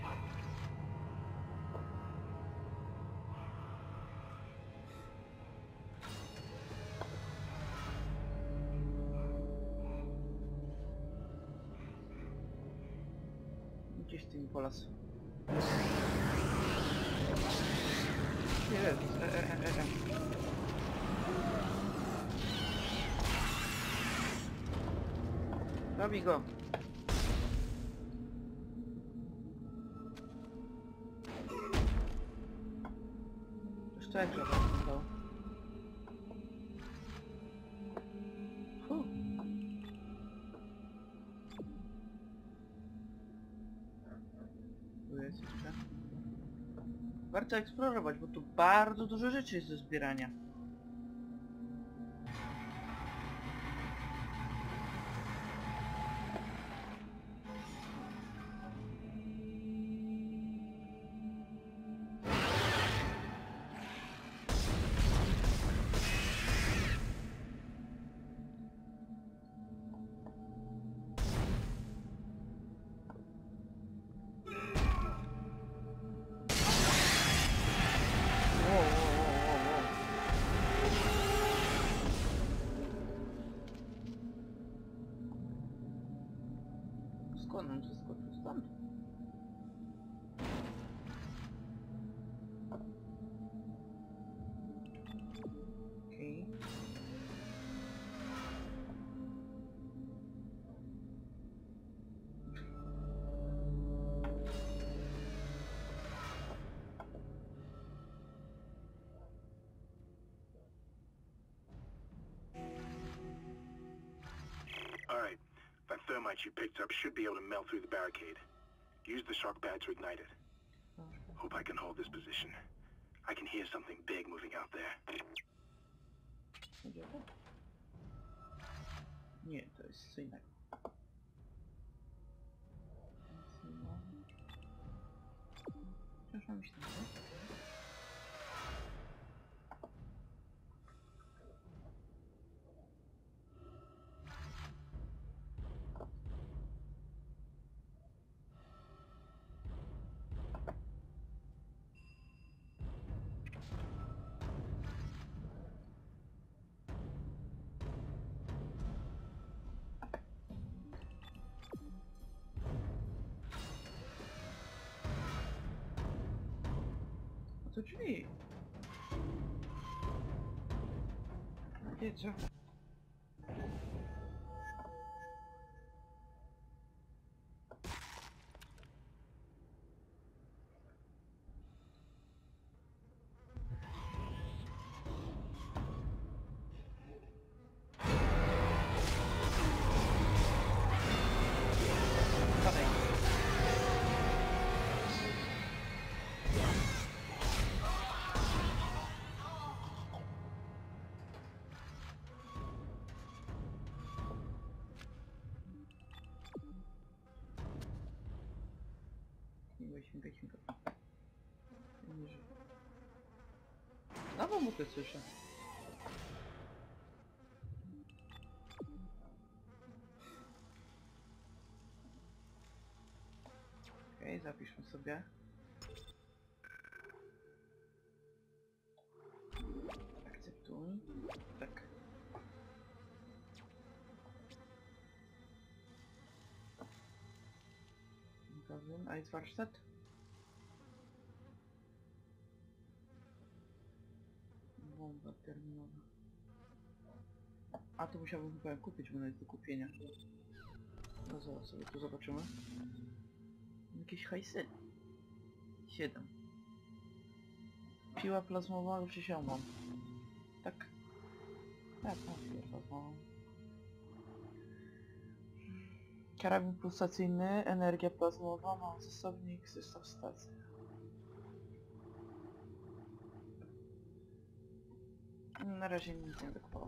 Gdzieś tymi po las. Jest, e, e, e, e. Robi go. Jeszcze jak to wyglądało? Tu jest jeszcze. Warto eksplorować, bo tu bardzo dużo rzeczy jest do zbierania. Skąd on zeskoczył? Stąd? Okej. Okay. Alright. That thermite you picked up should be able to melt through the barricade. Use the shock pad to ignite it. Hope I can hold this position. I can hear something big moving out there. Nie, to jest co innego. Wciąż mam iść tam, nie? To drzwi. Wiecie. Śmigaj, śmigaj. Znowu mu to słyszę. zapiszmy sobie. Akceptuj. Tak. Magazyn, a jest warsztat? Bomba terminowa. A to musiałbym chyba kupić, bo ona jest do kupienia. No zaraz sobie tu zobaczymy. Jakieś hajsy. siedem. Piła plazmowa, już się mam. Tak. Tak, mam piłę plazmową. Karabin pulsacyjny, energia plazmowa, mam zasobnik, zestaw stacji. Na razie nic nie dokupowałem.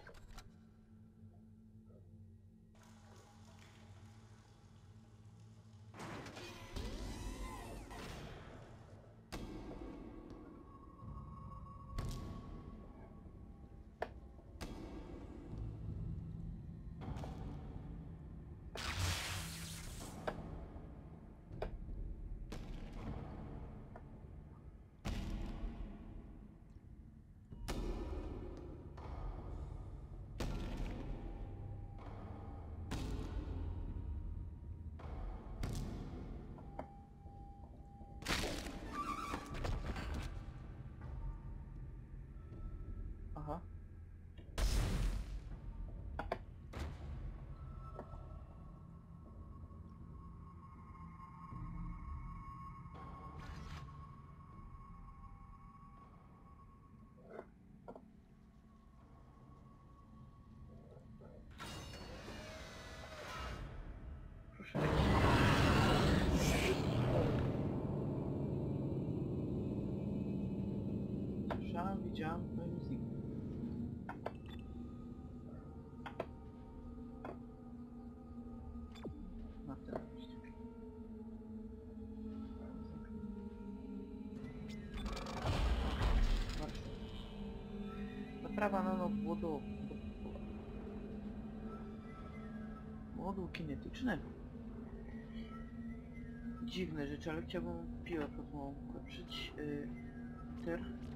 Aha. Proszę lecieć. Słyszałem, widziałem, no i nic nie. Na ten wyścig. Naprawa nano młodu... Moduł kinetyczny. Dziwne rzeczy, ale chciałbym piłę plazmową ulepszyć. Yy, ter.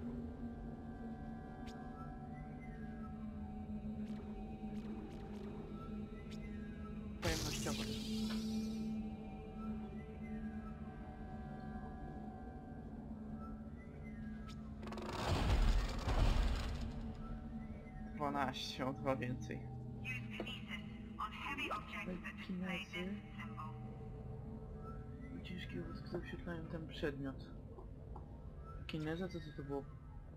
Pojemnościowo. dwanaście, o dwa więcej. Kinezy. Ciężkie łuski wyświetlają ten przedmiot. Kineza, co to, to było?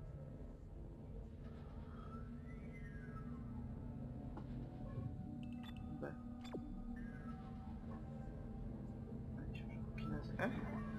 B. Kinezy F.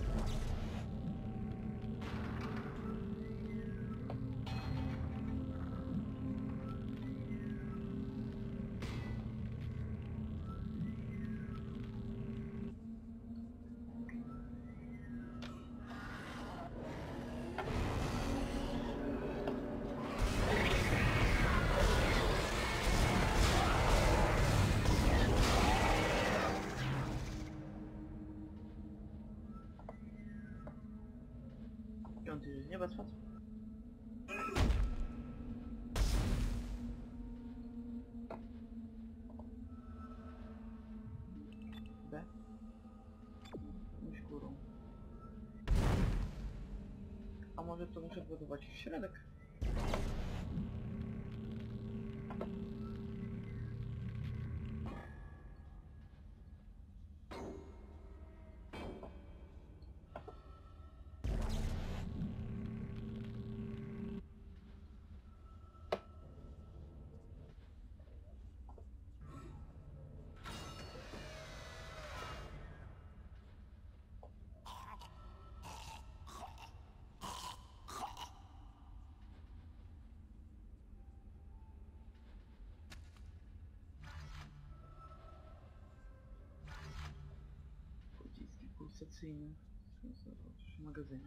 Piąty z nieba spadł. B. Myśl górą. A może to muszę budować w środek? Pulsacyjny w magazynie.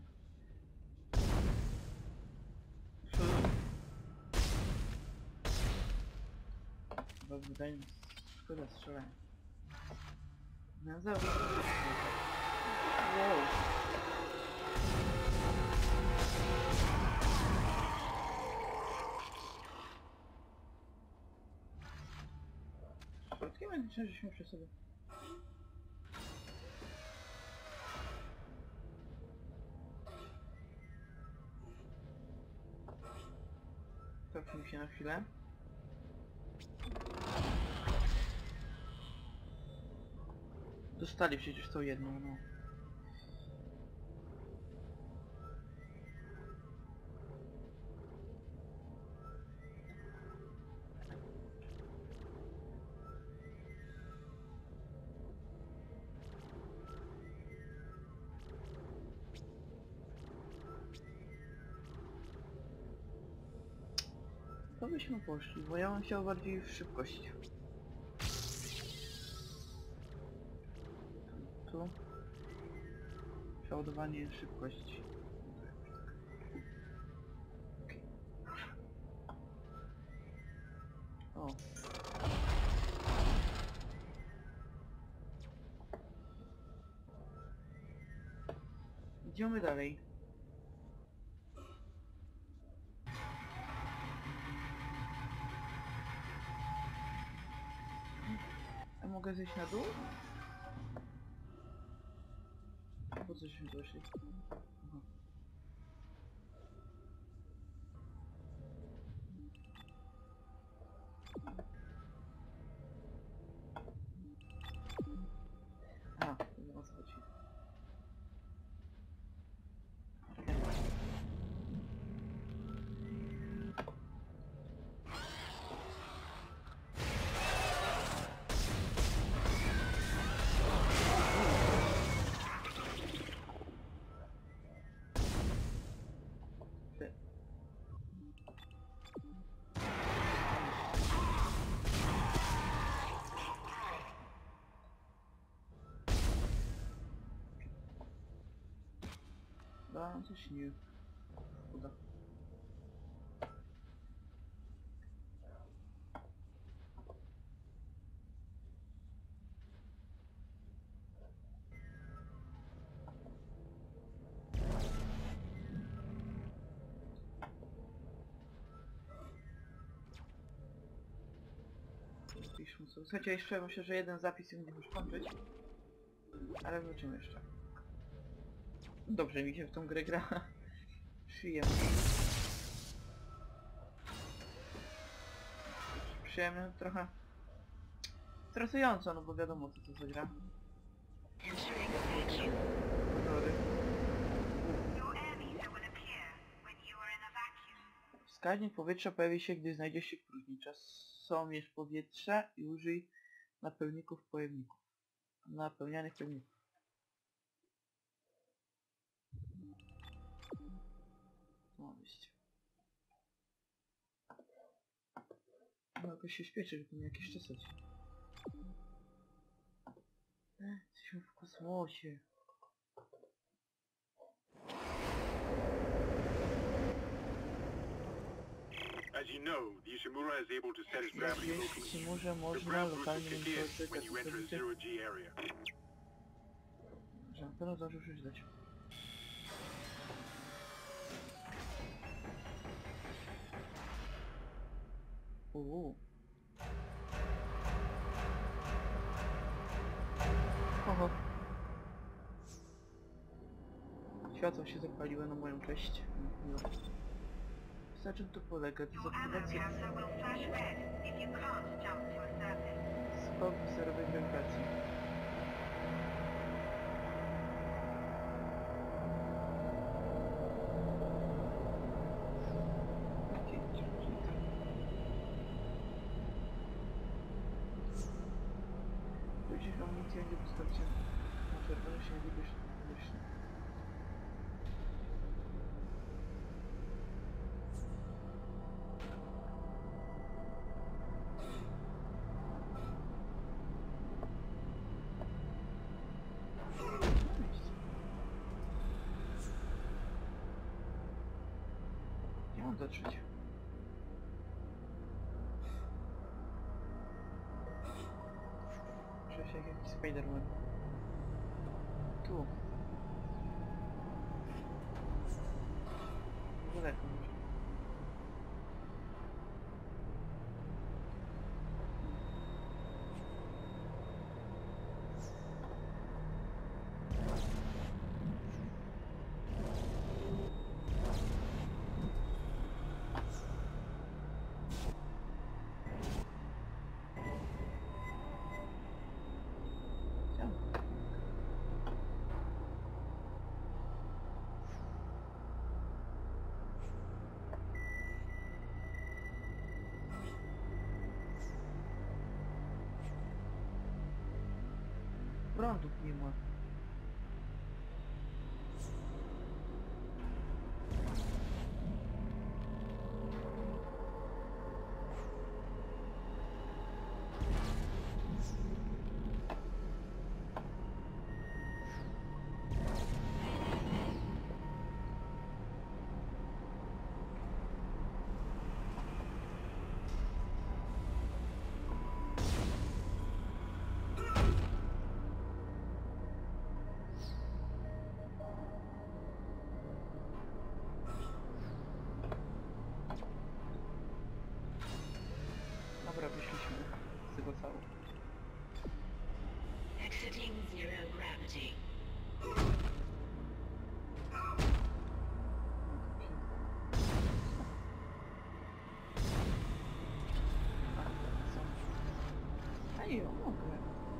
Chyba wydaje mi się, szkoda strzelania. No, zobacz. Wow. Krótkie medyczne żeśmy przy sobie. Cofnij się na chwilę. Dostali przecież tą jedną, no. To byśmy poszli, bo ja bym chciał bardziej w szybkość. Tu. Przeładowanie szybkości. Okay. O. Idziemy dalej. A mogę zejść na dół? Po cośmy doszli? Aha. A, to nie o co chodzi. Да, coś nie uda. Piszmy sobie. Słuchajcie, jeszcze myślę, że jeden zapis i będziemy już kończyć. Ale wrócimy jeszcze. Dobrze mi się w tą grę gra. Przyjemnie. Przyjemnie, trochę stresująco, no bo wiadomo co to za gra. Sorry. Wskaźnik powietrza pojawi się, gdy znajdziesz się w próżni. Czasomierz powietrza i użyj napełników pojemników. Napełnianych pojemników. No wyjście. No jakoś się śpieszy, żeby mi jakieś czas leci. Jesteśmy w kosmosie. As you know, the Ishimura is able to set its gravity locally. Ishimurze można lokalnie monitorować satelity. Że na pewno zdążył przeczytać. Uuu. Oho. Światła się zapaliły na moją cześć. No. Na czym to polega? Dezaktywacja... Skok zerowej grawitacji. Później amunicja nie wystarczy. Na czerwono się nie lubisz. Nie mam dotrzeć. Czuję się jak jakiś Spider-Man. Tu. daleko. Prądów nie ma. Dobra, wyszliśmy z tego całego. Exiting zero gravity. Ej, o, mogę.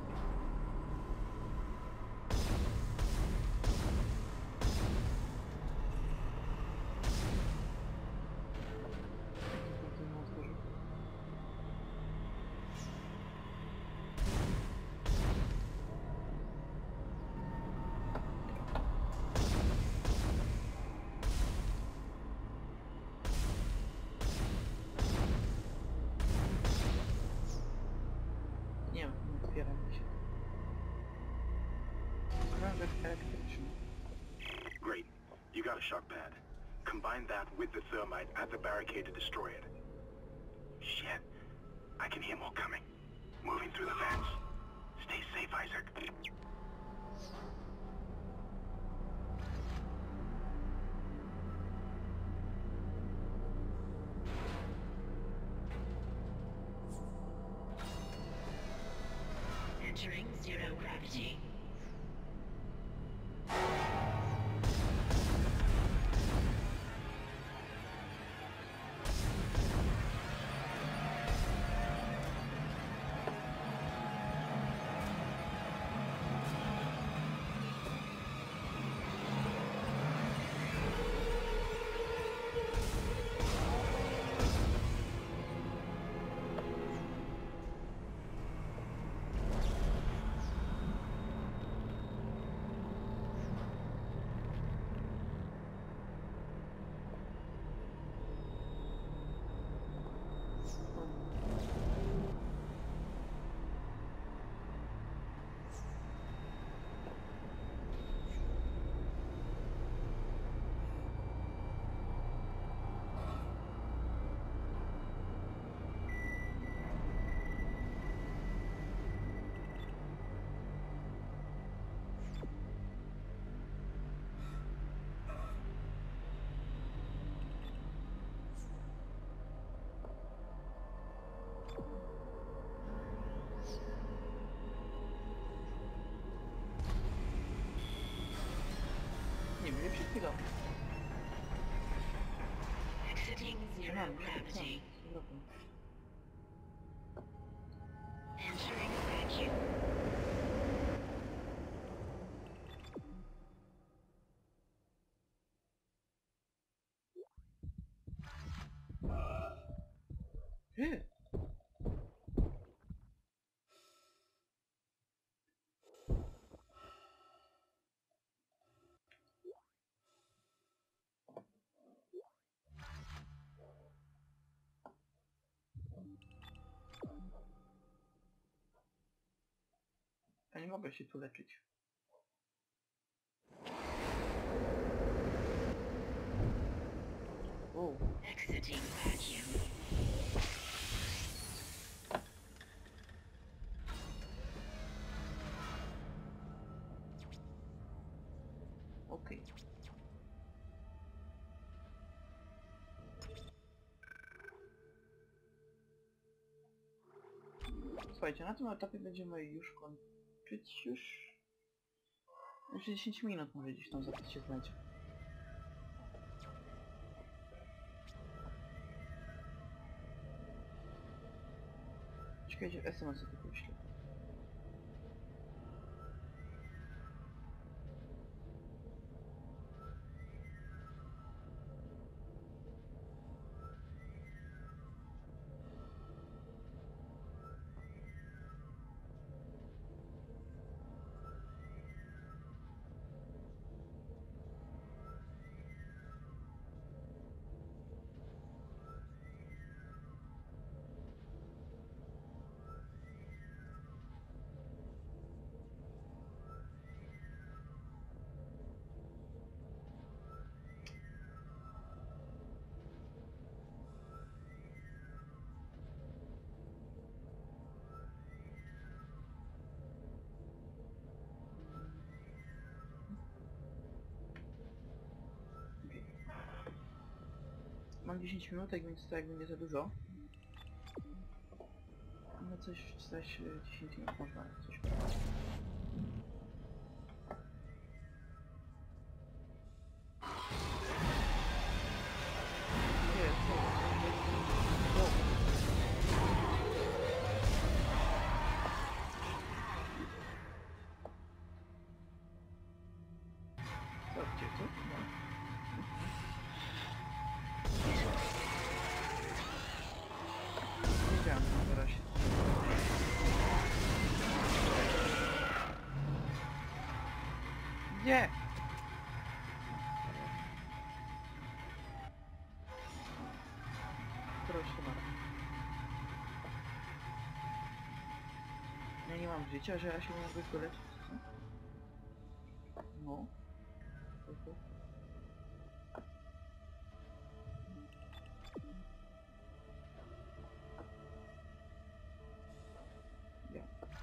Nie, nie otwiera mi się. Krążek elektryczny. Great. You got a shock pad. Combine that with the thermite at the barricade to destroy it. Shit. I can hear more coming. Moving through the vents. Stay safe, Isaac. Entering zero gravity. Nie wiem, przed chwilą. Exiting zero Mam, gravity. zrobię. Entering vacuum. Hy! Ja nie mogę się tu leczyć. O. Exiting vacuum. Okej. Słuchajcie, na tym etapie będziemy już kończyć już... Jeszcze dziesięć minut może gdzieś tam zapis się znajdzie. Czekajcie, S M S-y tylko wyślę. Mam dziesięć minutek, więc to jakby nie za dużo. No coś, coś dziesięć minut można coś powiedzieć. Zobaczcie, co? Wiedziałem, że zaraz się... Nie! Proszę bardzo. Ja nie mam życia, że ja się mogę wyleczyć, co? No. Okay. Ja.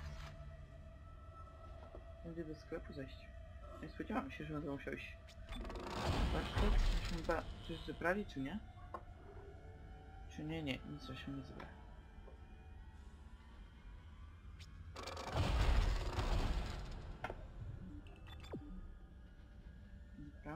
Będzie do sklepu zejść. Nie spodziewałem się, że będę musiał iść. Warsztat? Chyba coś zebrali, czy nie? Czy nie? Nie, nic się nie zebrali. Dobra.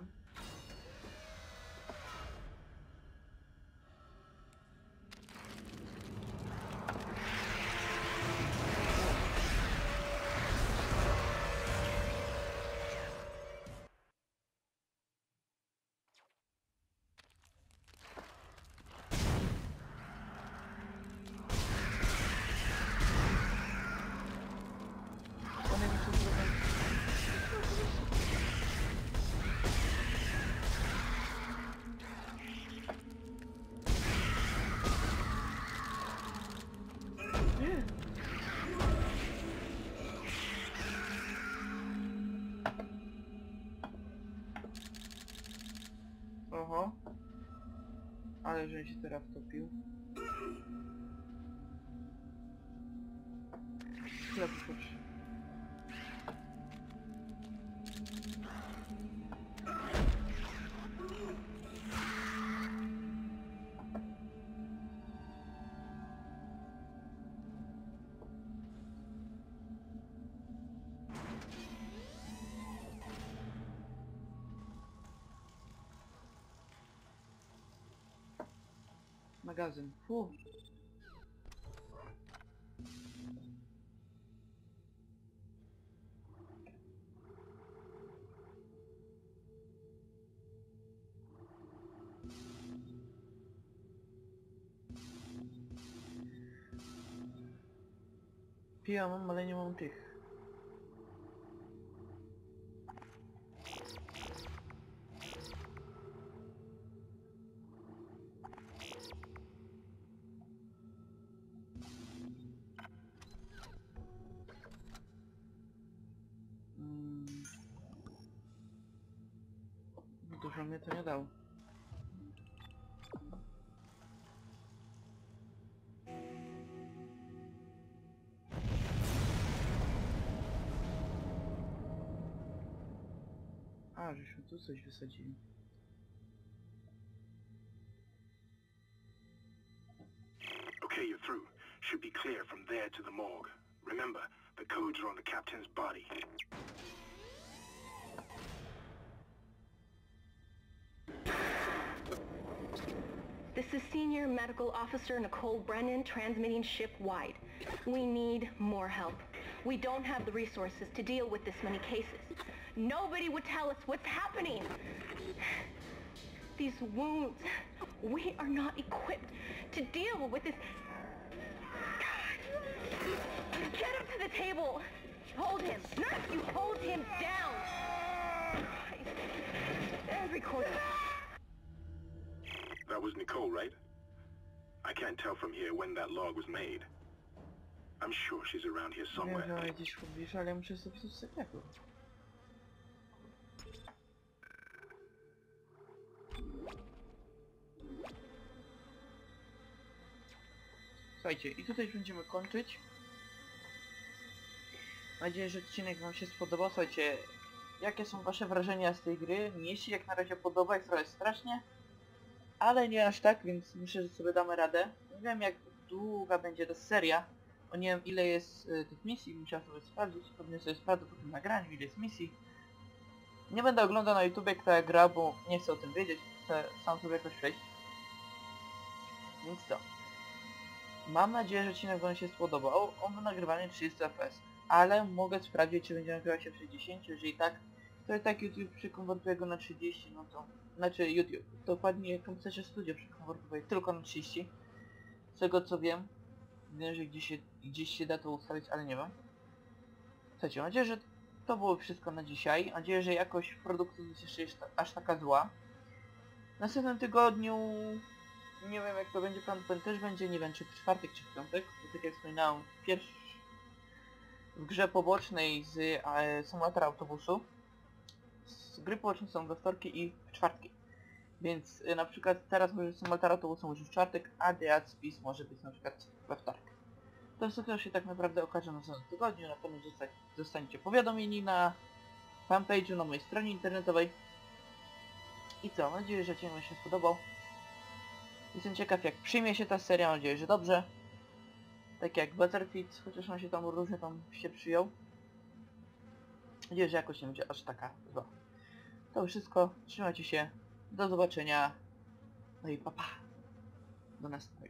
Oho. Ale że się teraz wtopił. Sklep proszę. Magazyn. Fu. Piję mam, ale nie mam tych. Dużo mnie to nie dało. A, żeśmy tu coś wysadzili. Okay, you're through. Should be clear from there to the morgue. Remember, the codes are on the captain's body. This is Senior Medical Officer Nicole Brennan transmitting ship-wide. We need more help. We don't have the resources to deal with this many cases. Nobody would tell us what's happening. These wounds, we are not equipped to deal with this. Get him to the table. Hold him. Nurse, you hold him down. And record it. That was Nicole, right? I can't tell from here when that log was made. I'm sure she's around here Nie somewhere. wiem, gdzieś w pobliżu, ale muszę sobie coś sekretu. Słuchajcie, i tutaj już będziemy kończyć. Mam nadzieję, że odcinek wam się spodobał. Słuchajcie, jakie są wasze wrażenia z tej gry? Mnie się jak na razie podoba, jest trochę strasznie. Ale nie aż tak, więc myślę, że sobie damy radę. Nie wiem jak długa będzie ta seria. Bo nie wiem ile jest y, tych misji, musiałem sobie sprawdzić. Pewnie sobie sprawdzę po tym nagraniu ile jest misji. Nie będę oglądał na YouTubie kto jak gra, bo nie chcę o tym wiedzieć. Chcę sam sobie jakoś przejść. Więc co? Mam nadzieję, że odcinek wam się spodobał. On był nagrywany trzydzieści F P S. Ale mogę sprawdzić, czy będzie nagrywał się w sześćdziesięciu. Jeżeli tak, to i tak YouTube przekonwertuje go na trzydzieści, no to... Znaczy YouTube, dokładnie Camtasia Studio przekonwertuje tylko na trzydzieści. Z tego co wiem. Wiem, że gdzieś się, gdzieś się da to ustawić, ale nie wiem. Słuchajcie, mam nadzieję, że to było wszystko na dzisiaj. Mam nadzieję, że jakość produkcji jest jeszcze jest aż taka zła. W następnym tygodniu... Nie wiem jak to będzie, pan też będzie, nie wiem czy w czwartek czy w piątek. Bo tak jak wspominałem, pierwszy... w grze pobocznej z e, symulatora autobusu. Z gry poboczne są we wtorki i w czwartki. Więc y, na przykład teraz może symulator autobusu może w czwartek, a Dead Space może być na przykład we wtorek. To wszystko się tak naprawdę okaże na następnym tygodniu. Na pewno zosta zostaniecie powiadomieni na fanpage'u, na mojej stronie internetowej. I co? Mam nadzieję, że odcinek wam się spodobał. Jestem ciekaw jak przyjmie się ta seria, mam nadzieję, że dobrze. Tak jak Battlefield, chociaż on się tam różnie tam się przyjął. Mam nadzieję, że jakoś nie będzie aż taka zła. To już wszystko. Trzymajcie się. Do zobaczenia. No i pa pa. Do następnego.